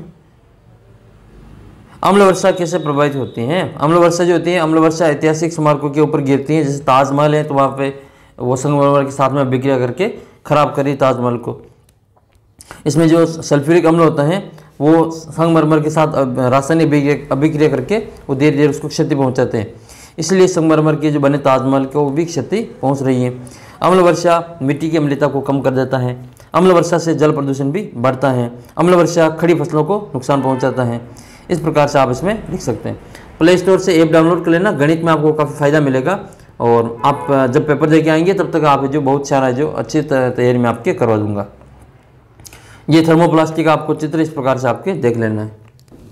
अम्ल वर्षा कैसे प्रभावित होती हैं? अम्ल वर्षा जो होती है, अम्ल वर्षा ऐतिहासिक स्मारकों के ऊपर गिरती है। जैसे ताजमहल है तो वहाँ पे वो संगमरमर के साथ में अभिक्रिया करके खराब करी ताजमहल को। इसमें जो सल्फ्यूरिक अम्ल होता है वो संगमरमर के साथ रासायनिक अभिक्रिया करके वो धीरे धीरे उसको क्षति पहुँचाते हैं, इसलिए संगमरमर के जो बने ताजमहल को भी क्षति पहुँच रही है। अम्ल वर्षा मिट्टी की अम्लता को कम कर देता है। अम्ल वर्षा से जल प्रदूषण भी बढ़ता है। अम्ल वर्षा खड़ी फसलों को नुकसान पहुँचाता है। इस प्रकार से आप इसमें लिख सकते हैं। प्ले स्टोर से ऐप डाउनलोड कर लेना, गणित में आपको काफ़ी फायदा मिलेगा और आप जब पेपर दे के आएंगे तब तक आप जो बहुत सारा जो अच्छी तैयारी में आपके करवा दूंगा। ये थर्मोप्लास्टिक आपको चित्र इस प्रकार से आपके देख लेना है।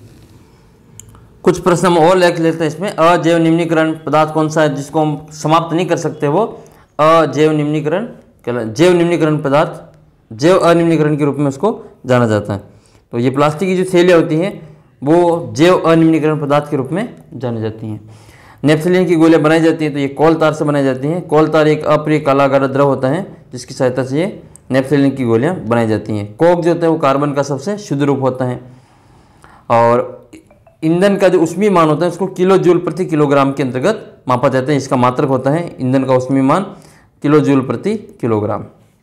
कुछ प्रश्न हम और लिख लेते हैं इसमें। अजैव निम्नीकरण पदार्थ कौन सा है जिसको हम समाप्त नहीं कर सकते? वो अजैव निम्नीकरण, जैव निम्नीकरण पदार्थ जैव अनिम्नीकरण के रूप में उसको जाना जाता है। तो ये प्लास्टिक की जो थैलियाँ होती हैं वो जैव अनिम्नीकरण पदार्थ के रूप में जानी जाती हैं। नेफ्थलीन की गोलियां बनाई जाती हैं तो ये कोल तार से बनाई जाती हैं। कोल तार एक अप्रिय काला गाढ़ा द्रव होता है जिसकी सहायता से ये नेफ्थलीन की गोलियां बनाई जाती हैं। कोक जो होता है वो कार्बन का सबसे शुद्ध रूप होता है और ईंधन का जो ऊष्मीय मान होता है उसको किलो जूल प्रति किलोग्राम के अंतर्गत मापा जाता है। इसका मात्रक होता है ईंधन का ऊष्मीय मान किलो जूल प्रति किलोग्राम।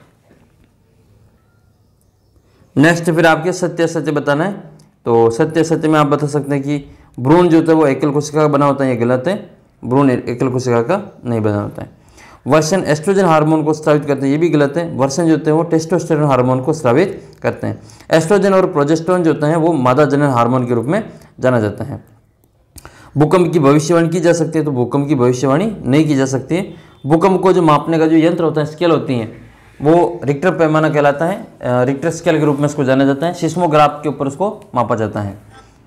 नेक्स्ट फिर आपके सत्य असत्य बताना है। तो सत्य असत्य में आप बता सकते हैं कि भ्रूण जो होता है वो एकल कोशिका का बना होता है, ये गलत है। भ्रूण एकल कोशिका का नहीं बना होता है। वर्षण एस्ट्रोजन हार्मोन को स्रावित करते हैं, ये भी गलत है। वर्षण जो होते हैं वो टेस्टोस्टेरोन हार्मोन को स्रावित करते हैं। एस्ट्रोजन और प्रोजेस्टेरोन जो होते हैं वो मादा जनन हार्मोन के रूप में जाना जाता है। भूकंप की भविष्यवाणी की जा सकती है, तो भूकंप की भविष्यवाणी नहीं की जा सकती है। भूकंप को जो मापने का जो यंत्र होता है, स्केल होती है, वो रिक्टर पैमाना कहलाता है, रिक्टर स्केल के रूप में इसको जाना जाता है। सिस्मोग्राफ के ऊपर उसको मापा जाता है।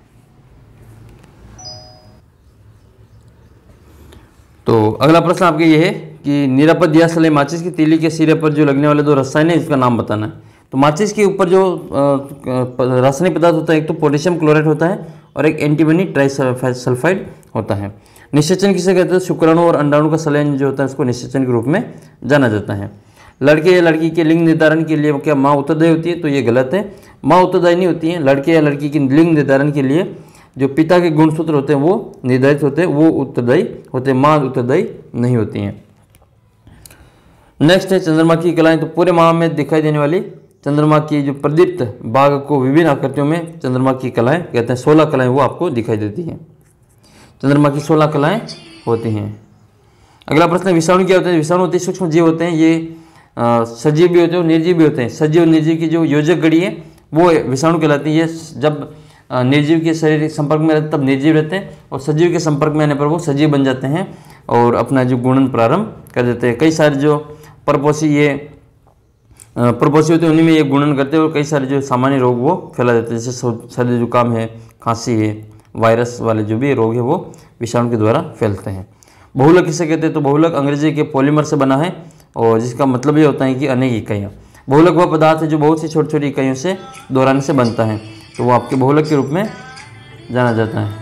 तो अगला प्रश्न आपके ये है कि निरापद दिया सलाई माचिस की तीली के सिरे पर जो लगने वाले दो रसायन है इसका नाम बताना है। तो माचिस के ऊपर जो रासायनिक पदार्थ होता है, एक तो पोटेशियम क्लोराइड होता है और एक एंटीमनी ट्राइसल्फाइड होता है। निषेचन किसे कहते हैं? शुक्राणु और अंडाणु का संलयन जो होता है उसको निषेचन के रूप में जाना जाता है। लड़के या लड़की के लिंग निर्धारण के लिए क्या माँ उत्तरदायी होती है? तो ये गलत है, माँ उत्तरदायी नहीं होती है। लड़के या लड़की की लिंग निर्धारण के लिए जो पिता के गुणसूत्र होते हैं वो निर्धारित होते हैं, वो उत्तरदायी होते हैं, माँ उत्तरदायी नहीं होती हैं। नेक्स्ट है चंद्रमा की कलाएं। तो पूरे माह में दिखाई देने वाली चंद्रमा की जो प्रदीप्त बाघ को विभिन्न आकृतियों में चंद्रमा की कलाएं कहते हैं। 16 कलाएं वो आपको दिखाई देती हैं। चंद्रमा की 16 कलाएं होती हैं। अगला प्रश्न, विषाणु क्या होते हैं? विषाणु होते हैं सूक्ष्म जीव होते हैं, ये सजीव भी होते हैं और निर्जीव भी होते हैं। सजीव और निर्जीव की जो योजक घड़ी है वो विषाणु कहलाती है। जब निर्जीव के शरीर संपर्क में रहते तब निर्जीव रहते हैं और सजीव के संपर्क में आने पर वो सजीव बन जाते हैं और अपना जो गुणन प्रारंभ कर देते हैं। कई सारे जो परपोषी होते हैं उन्हीं में ये गुणन करते हैं और कई सारे जो सामान्य रोग वो फैला देते हैं, जैसे सर्दी जुकाम है, खांसी है, वायरस वाले जो भी रोग है वो विषाणु के द्वारा फैलते हैं। बहुलक किसे कहते हैं? तो बहुलक अंग्रेजी के पॉलीमर से बना है और जिसका मतलब ये होता है कि अनेक इकाइयाँ। बहुलक वह पदार्थ है जो बहुत सी छोटी छोटी इकाइयों से दोहराने से बनता है, तो वो आपके बहुलक के रूप में जाना जाता है।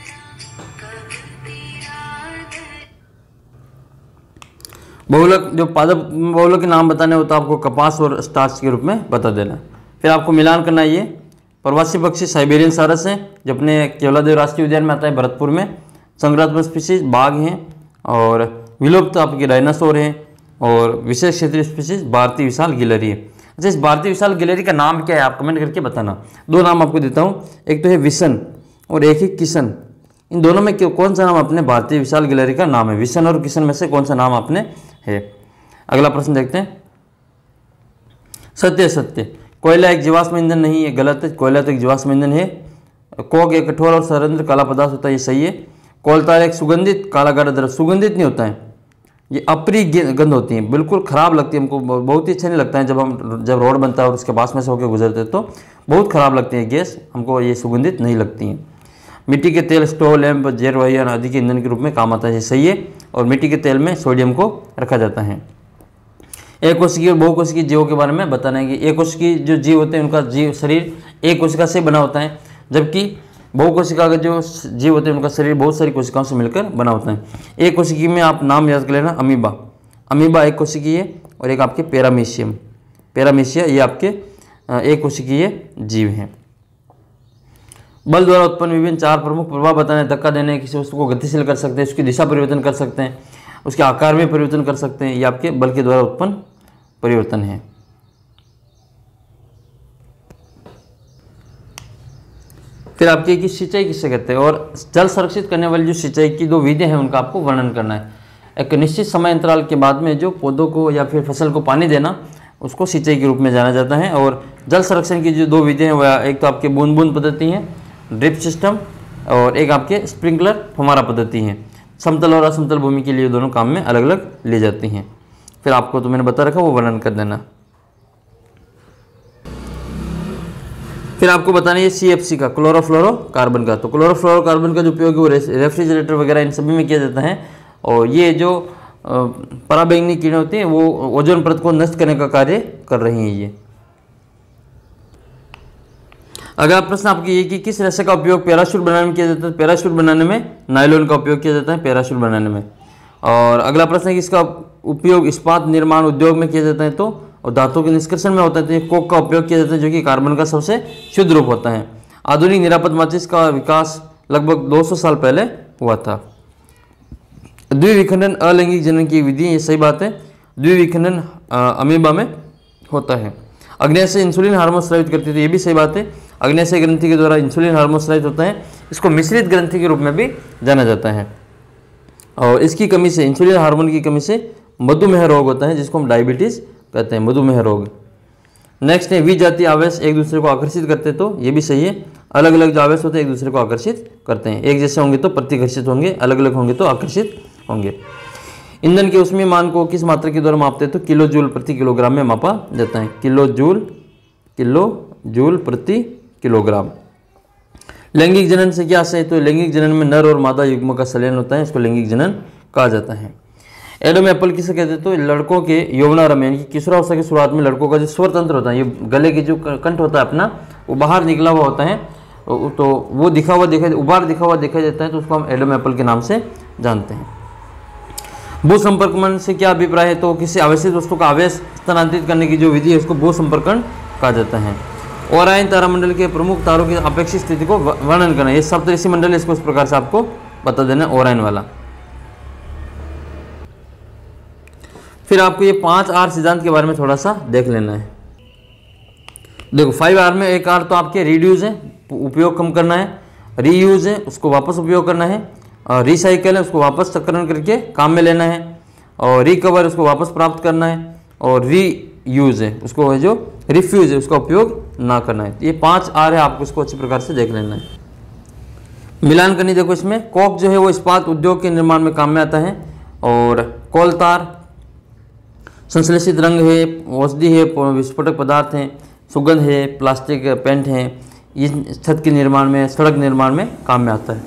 बहुलक जो पादप बहुलक के नाम बताने हो तो आपको कपास और स्टार्च के रूप में बता देना। फिर आपको मिलान करना है। ये प्रवासी पक्षी साइबेरियन सारस है जो अपने केवलादेव राष्ट्रीय उद्यान में आता है, भरतपुर में। संग्रात्मक स्पीसीज बाघ हैं और विलुप्त आपके डायनासोर हैं और विशेष क्षेत्रीय स्पीसीज भारतीय विशाल गिलहरी है। अच्छा, इस भारतीय विशाल गिलहरी का नाम क्या है आप कमेंट करके बताना। 2 नाम आपको देता हूँ, एक तो है विशन और एक है किशन। इन दोनों में कौन सा नाम अपने भारतीय विशाल गिलहरी का नाम है? विशन और किशन में से कौन सा नाम आपने है? अगला प्रश्न देखते हैं। सत्य सत्य, कोयला एक जीवाश्म ईंधन नहीं है, गलत है। कोयला तो एक जीवाश्म ईंधन है। कोक एक कठोर और सरंध्र काला पदार्थ होता है, ये सही है। कोलतार एक सुगंधित काला गाढ़ा द्रव्य, सुगंधित नहीं होता है, ये अप्रिय गंध होती है, बिल्कुल ख़राब लगती है हमको, बहुत ही अच्छा नहीं लगता है। जब रोड बनता है और उसके पास में से होकर गुजरते हैं तो बहुत ख़राब लगती है गैस, हमको ये सुगंधित नहीं लगती हैं। मिट्टी के तेल स्टोव, लैंप, जैर वायु आदि के ईंधन के रूप में काम आता है, ये सही है। और मिट्टी के तेल में सोडियम को रखा जाता है। एक कोशिकी और बहुकोशिकीय जीवों के बारे में बताना है कि एक कोशिकीय जो जीव होते हैं उनका जीव शरीर एक कोशिका से बना होता है, जबकि बहुकोशिका का जो जीव होते हैं उनका शरीर बहुत सारी कोशिकाओं से मिलकर बना होता है। एक कोशिकी में आप नाम याद कर लेना, अमीबा। अमीबा एक कोशिकीय है और एक आपके पैरामीशियम, पैरामीशिया, ये आपके एक कोशिकीय जीव हैं। बल द्वारा उत्पन्न विभिन्न 4 प्रमुख प्रभाव बताने, धक्का देने, किसी वस्तु को गतिशील कर सकते हैं, उसकी दिशा परिवर्तन कर सकते हैं, उसके आकार में परिवर्तन कर सकते हैं, ये आपके बल के द्वारा उत्पन्न परिवर्तन है। फिर आपके की सिंचाई किससे कहते हैं और जल संरक्षित करने वाली जो सिंचाई की 2 विधियां हैं उनका आपको वर्णन करना है। एक निश्चित समय अंतराल के बाद में जो पौधों को या फिर फसल को पानी देना उसको सिंचाई के रूप में जाना जाता है। और जल संरक्षण की जो 2 विधियां हैं वह एक तो आपके बूंद बूंद पद्धति है, ड्रिप सिस्टम, और एक आपके स्प्रिंकलर फव्वारा पद्धति है। समतल और असमतल भूमि के लिए दोनों काम में अलग अलग ली जाती हैं। फिर आपको तो मैंने बता रखा वो वर्णन कर देना। फिर आपको बताना है CFC का, क्लोरोफ्लोरोकार्बन का। तो क्लोरोफ्लोरोकार्बन का जो उपयोग है वो रेफ्रिजरेटर वगैरह इन सभी में किया जाता है। और ये जो पराबैंगनी किरणें होती हैं वो ओजोन परत को नष्ट करने का कार्य कर रही हैं। ये अगला प्रश्न आपकी ये कि किस रेशे का उपयोग पैराशूट बनाने में किया जाता है? पैराशूट बनाने में नायलॉन का उपयोग किया जाता है, पैराशूट बनाने में। और अगला प्रश्न है कि इसका उपयोग इस्पात निर्माण उद्योग में किया जाता है तो, और धातु के निष्कर्षण में होता है तो ये कोक का उपयोग किया जाता है जो कि कार्बन का सबसे शुद्ध रूप होता है। आधुनिक निरापद माचिस का विकास लगभग 200 साल पहले हुआ था। द्विविखंडन अलैंगिक जनन की विधि, ये सही बात है। द्विविखंडन अमीबा में होता है। अग्न्याशय इंसुलिन हार्मोन स्रावित करती थी, ये भी सही बात है। अग्न्याशय ग्रंथि के द्वारा इंसुलिन हार्मोन स्रावित होता है, इसको मिश्रित ग्रंथि के रूप में भी जाना जाता है। और इसकी कमी से, इंसुलिन हार्मोन की कमी से मधुमेह रोग होता है जिसको हम डायबिटीज़ कहते हैं, मधुमेह रोग। नेक्स्ट है विजातीय आवेश एक दूसरे को आकर्षित करते हैं, तो ये भी सही है। अलग अलग जो आवेश होते हैं एक दूसरे को आकर्षित करते हैं, एक जैसे होंगे तो प्रतिकर्षित होंगे, अलग अलग होंगे तो आकर्षित होंगे। ईंधन के उसमें मान को किस मात्रा के द्वारा मापते हैं तो किलो जूल प्रति किलोग्राम में मापा जाता है, किलो जूल प्रति किलोग्राम। लैंगिक जनन से क्या आशय है तो लैंगिक जनन में नर और मादा युग्म का संलयन होता है, इसको लैंगिक जनन कहा जाता है। एडम एप्पल किसे कहते हैं तो लड़कों के यौवनारंभ यानी कि किशोरावस्था की शुरुआत में लड़कों का जो स्वर तंत्र होता है, ये गले की जो कंठ होता है अपना वो बाहर निकला हुआ होता है, तो वो उबार दिखा हुआ देखा जाता है, तो उसको हम एडम एप्पल के नाम से जानते हैं। भू संपर्कन से क्या अभिप्राय है तो किसी आवेशित वस्तु का आवेश स्थानांतरित करने की जो विधि है उसको भू संपर्कन कहा जाता है। ओरायन तारामंडल के प्रमुख तारों की अपेक्षित स्थिति को वर्णन करना, ये सप्तऋषि मंडल है, इसको इस प्रकार से आपको बता देना ओरायन वाला। फिर आपको ये 5R सिद्धांत के बारे में थोड़ा सा देख लेना है। देखो 5R में एक R तो आपके रिड्यूस है, उपयोग कम करना है, रीयूज है, उसको वापस उपयोग करना है, और रिसाइकल है, उसको वापस चक्रण करके काम में लेना है, और रिकवर उसको वापस प्राप्त करना है, और रीयूज है उसको जो रिफ्यूज है उसका उपयोग ना करना है। ये 5R है, आपको इसको अच्छी प्रकार से देख लेना है। मिलान करनी देखो इसमें कोक जो है वो इस्पात उद्योग के निर्माण में काम में आता है, और कोलतार संश्लेषित रंग है, औषधि है, विस्फोटक पदार्थ हैं, सुगंध है, प्लास्टिक पेंट है, ये छत के निर्माण में सड़क निर्माण में काम में आता है।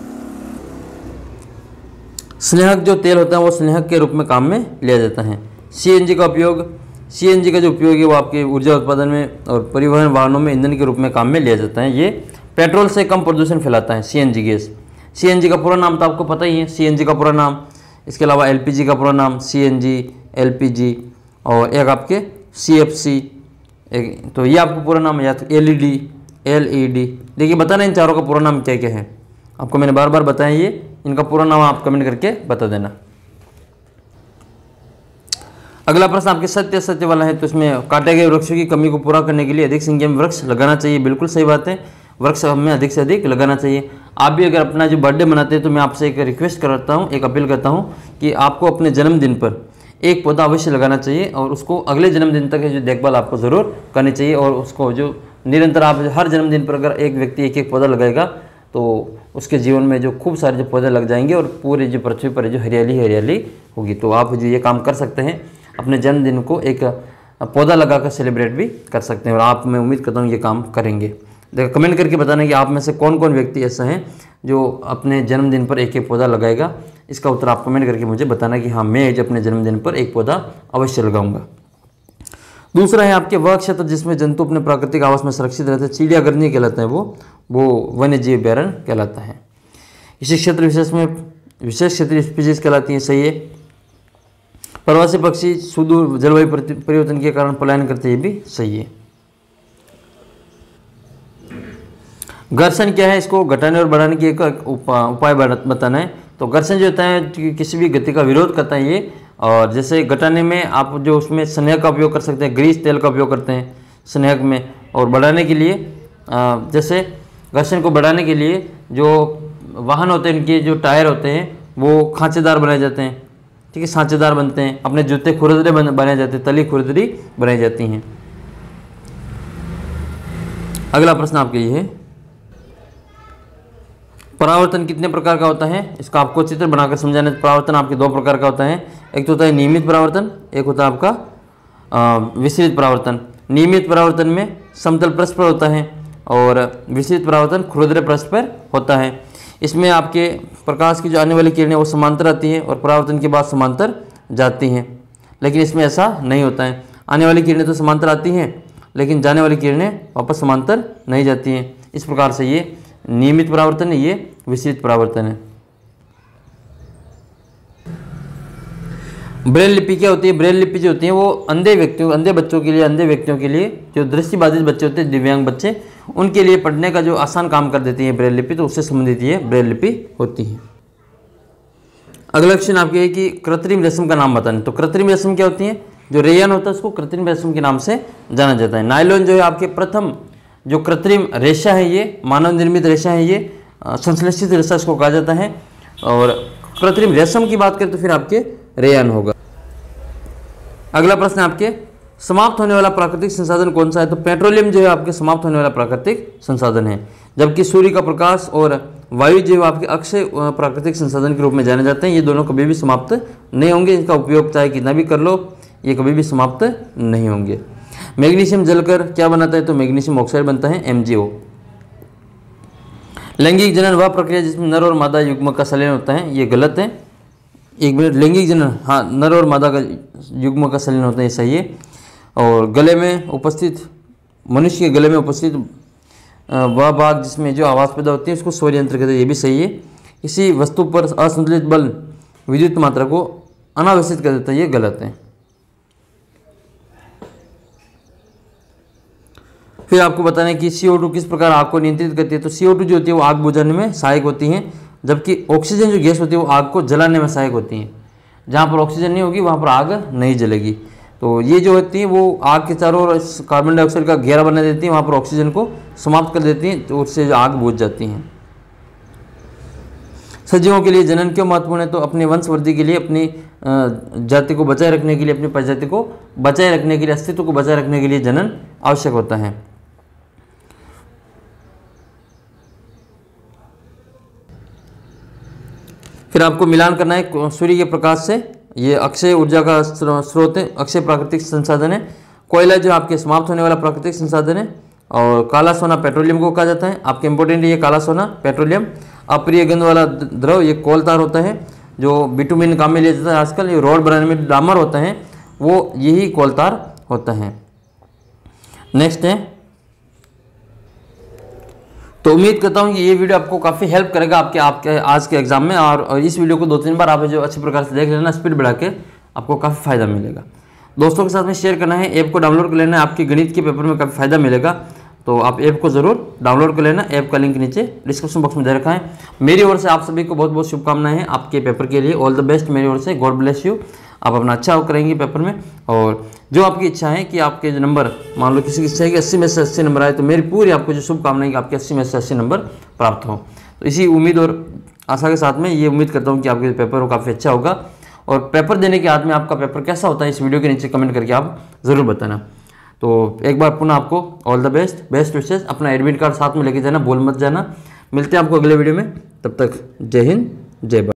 स्नेहक जो तेल होता है वो स्नेहक के रूप में काम में लिया जाता है। सीएनजी का जो उपयोग है वो आपके ऊर्जा उत्पादन में और परिवहन वाहनों में ईंधन के रूप में काम में लिया जाता है। ये पेट्रोल से कम प्रदूषण फैलाता है सीएनजी गैस। सीएनजी का पूरा नाम तो आपको पता ही है, सीएनजी का पूरा नाम, इसके अलावा एलपीजी का पूरा नाम सीएनजी, एलपीजी, और एक आपके सीएफसी, एक तो ये आपको पूरा नाम है, या तो एलईडी। देखिए बताना इन चारों का पूरा नाम क्या क्या है, आपको मैंने बार बार बताया, ये इनका पूरा नाम आप कमेंट करके बता देना। अगला प्रश्न आपके सत्य असत्य वाला है, तो इसमें काटे गए वृक्षों की कमी को पूरा करने के लिए अधिक संख्या में वृक्ष लगाना चाहिए। बिल्कुल सही बात है, वृक्ष हमें अधिक से अधिक लगाना चाहिए। आप भी अगर अपना जो बर्थडे मनाते हैं तो मैं आपसे एक रिक्वेस्ट करता हूँ, एक अपील करता हूँ कि आपको अपने जन्मदिन पर एक पौधा अवश्य लगाना चाहिए, और उसको अगले जन्मदिन तक जो देखभाल आपको ज़रूर करनी चाहिए, और उसको जो निरंतर आप हर जन्मदिन पर अगर एक व्यक्ति एक एक पौधा लगाएगा तो उसके जीवन में जो खूब सारे जो पौधे लग जाएंगे और पूरी जो पृथ्वी पर जो हरियाली होगी। तो आप जो ये काम कर सकते हैं, अपने जन्मदिन को एक पौधा लगाकर सेलिब्रेट भी कर सकते हैं, और आप मैं उम्मीद करता हूँ ये काम करेंगे। देखो कमेंट करके बताना कि आप में से कौन कौन व्यक्ति ऐसा है जो अपने जन्मदिन पर एक एक पौधा लगाएगा। इसका उत्तर आप कमेंट करके मुझे बताना कि हाँ मैं अपने जन्मदिन पर एक पौधा अवश्य लगाऊंगा। दूसरा है आपके वह क्षेत्र जिसमें जंतु अपने प्राकृतिक आवास में सुरक्षित रहते हैं, चिड़ियाघर नहीं कहलाता है, वो वन्य जीव अभयारण्य कहलाता है। इसी क्षेत्र विशेष में विशेष क्षेत्रीय स्पीशीज कहलाती हैं, सही है। प्रवासी पक्षी सुदूर जलवायु परिवर्तन के कारण पलायन करते हैं, भी सही है। घर्षण क्या है, इसको घटाने और बढ़ाने की एक उपाय बताना है। तो घर्षण जो होता है किसी भी गति का विरोध करता है ये, और जैसे घटाने में आप जो उसमें स्नेहक का उपयोग कर सकते हैं, ग्रीस तेल का उपयोग करते हैं स्नेहक में, और बढ़ाने के लिए जैसे घर्षण को बढ़ाने के लिए जो वाहन होते हैं उनके जो टायर होते हैं वो खांचेदार बनाए जाते हैं, ठीक है, सांचेदार बनते हैं। अपने जूते खुरदरे बनाए जाते हैं, तली खुरदरी बनाई जाती हैं। अगला प्रश्न आपके ये है, परावर्तन कितने प्रकार का होता है, इसका आपको चित्र बनाकर समझाना। परावर्तन आपके दो प्रकार का होता है, एक तो होता है नियमित परावर्तन, एक होता है आपका विसरित परावर्तन। नियमित परावर्तन में समतल पृष्ठ पर होता है, और विसरित परावर्तन खुरदरे पृष्ठ पर होता है। इसमें आपके प्रकाश की जो आने वाली किरणें वो समांतर आती हैं और परावर्तन के बाद समांतर जाती हैं, लेकिन इसमें ऐसा नहीं होता है। आने वाली किरणें तो समांतर आती हैं, लेकिन जाने वाली किरणें वापस समांतर नहीं जाती हैं। इस प्रकार से ये नियमित परावर्तन है, ये विसरित परावर्तन है। ब्रेल लिपि क्या होती है, ब्रेल लिपि जो होती है वो अंधे बच्चों के लिए जो दृष्टिबाधित बच्चे होते हैं, दिव्यांग बच्चे, उनके लिए पढ़ने का जो आसान काम कर देती है ब्रेल लिपि, तो उससे संबंधित ये ब्रेल लिपि होती है। अगला क्वेश्चन आपके है कि कृत्रिम रेशम का नाम बताना। तो कृत्रिम रेशम क्या होती है, जो रेयन होता है उसको कृत्रिम रेशम के नाम से जाना जाता है। नायलॉन जो है आपके प्रथम जो कृत्रिम रेशा है, ये मानव निर्मित रेशा है, ये संश्लेषित रेशा इसको कहा जाता है। और कृत्रिम रेशम की बात करें तो फिर आपके रेयन होगा। अगला प्रश्न आपके समाप्त होने वाला प्राकृतिक संसाधन कौन सा है, तो पेट्रोलियम जो है आपके समाप्त होने वाला प्राकृतिक संसाधन है, जबकि सूर्य का प्रकाश और वायु जो आपके अक्षय प्राकृतिक संसाधन के रूप में जाने जाते हैं, ये दोनों कभी भी समाप्त नहीं होंगे। इनका उपयोग चाहे कितना भी कर लो, ये कभी भी समाप्त नहीं होंगे। मैग्नीशियम जलकर क्या बनाता है, तो मैग्नीशियम ऑक्साइड बनता है, MgO। लैंगिक जनन वह प्रक्रिया जिसमें नर और मादा युग्मक का संलयन होता है, ये गलत है। एक मिनट, लैंगिक जनन, हाँ, नर और मादा का युग्मक का संलयन होता है, ये सही है। और गले में उपस्थित, मनुष्य के गले में उपस्थित वह भाग जिसमें जो आवाज़ पैदा होती है उसको स्वर यंत्र कहते हैं, ये भी सही है। किसी वस्तु पर असंतुलित बल विद्युत मात्रा को अनावश्यक कर देता है, ये गलत है। फिर आपको बताना है कि CO2 किस प्रकार आग को नियंत्रित करती है। तो CO2 जो होती है वो आग बुझाने में सहायक होती है, जबकि ऑक्सीजन जो गैस होती है वो आग को जलाने में सहायक होती है। जहाँ पर ऑक्सीजन नहीं होगी वहाँ पर आग नहीं जलेगी। तो ये जो होती है वो आग के चारों ओर कार्बन डाइऑक्साइड का घेरा बना देती है, वहाँ पर ऑक्सीजन को समाप्त कर देती हैं, तो उससे जो आग बुझ जाती हैं। सजीवों के लिए जनन क्यों महत्वपूर्ण है, तो अपनी वंशवृद्धि के लिए, अपनी जाति को बचाए रखने के लिए, अपनी प्रजाति को बचाए रखने के लिए, अस्तित्व को बचाए रखने के लिए जनन आवश्यक होता है। फिर आपको मिलान करना है सूर्य के प्रकाश से, ये अक्षय ऊर्जा का स्रोत है, अक्षय प्राकृतिक संसाधन है। कोयला जो आपके समाप्त होने वाला प्राकृतिक संसाधन है। और काला सोना पेट्रोलियम को कहा जाता है, आपके इंपॉर्टेंट है ये काला सोना पेट्रोलियम। अप्रिय गंध वाला द्रव ये कोल तार होता है, जो बिटुमिन काम में लिया जाता है आजकल, ये रोड बनाने में डामर होता है, वो यही कोल तार होता है। नेक्स्ट है, तो उम्मीद करता हूँ कि ये वीडियो आपको काफ़ी हेल्प करेगा आपके आज के एग्जाम में। और इस वीडियो को 2-3 बार आप जो अच्छी प्रकार से देख लेना, स्पीड बढ़ा के आपको काफ़ी फायदा मिलेगा। दोस्तों के साथ में शेयर करना है, ऐप को डाउनलोड कर लेना है, आपके गणित के पेपर में काफ़ी फायदा मिलेगा। तो आप ऐप को ज़रूर डाउनलोड कर लेना, ऐप का लिंक नीचे डिस्क्रिप्शन बॉक्स में दे रखा है। मेरी ओर से आप सभी को बहुत बहुत शुभकामनाएं हैं आपके पेपर के लिए। ऑल द बेस्ट मेरी ओर से, गॉड ब्लेस यू। आप अपना अच्छा करेंगे पेपर में। और जो आपकी इच्छा है कि आपके जो नंबर, मान लो किसी की इच्छा है कि 80 में से 80 नंबर आए, तो मेरी पूरी आपको जो शुभकामनाएं कि आपके 80 में से 80 नंबर प्राप्त हों। तो इसी उम्मीद और आशा के साथ में ये उम्मीद करता हूँ कि आपके पेपर काफ़ी अच्छा होगा। और पेपर देने के बाद में आपका पेपर कैसा होता है, इस वीडियो के नीचे कमेंट करके आप ज़रूर बताना। तो एक बार पुनः आपको ऑल द बेस्ट विशेष। अपना एडमिट कार्ड साथ में लेके जाना, भूल मत जाना। मिलते हैं आपको अगले वीडियो में, तब तक जय हिंद, जय भारत।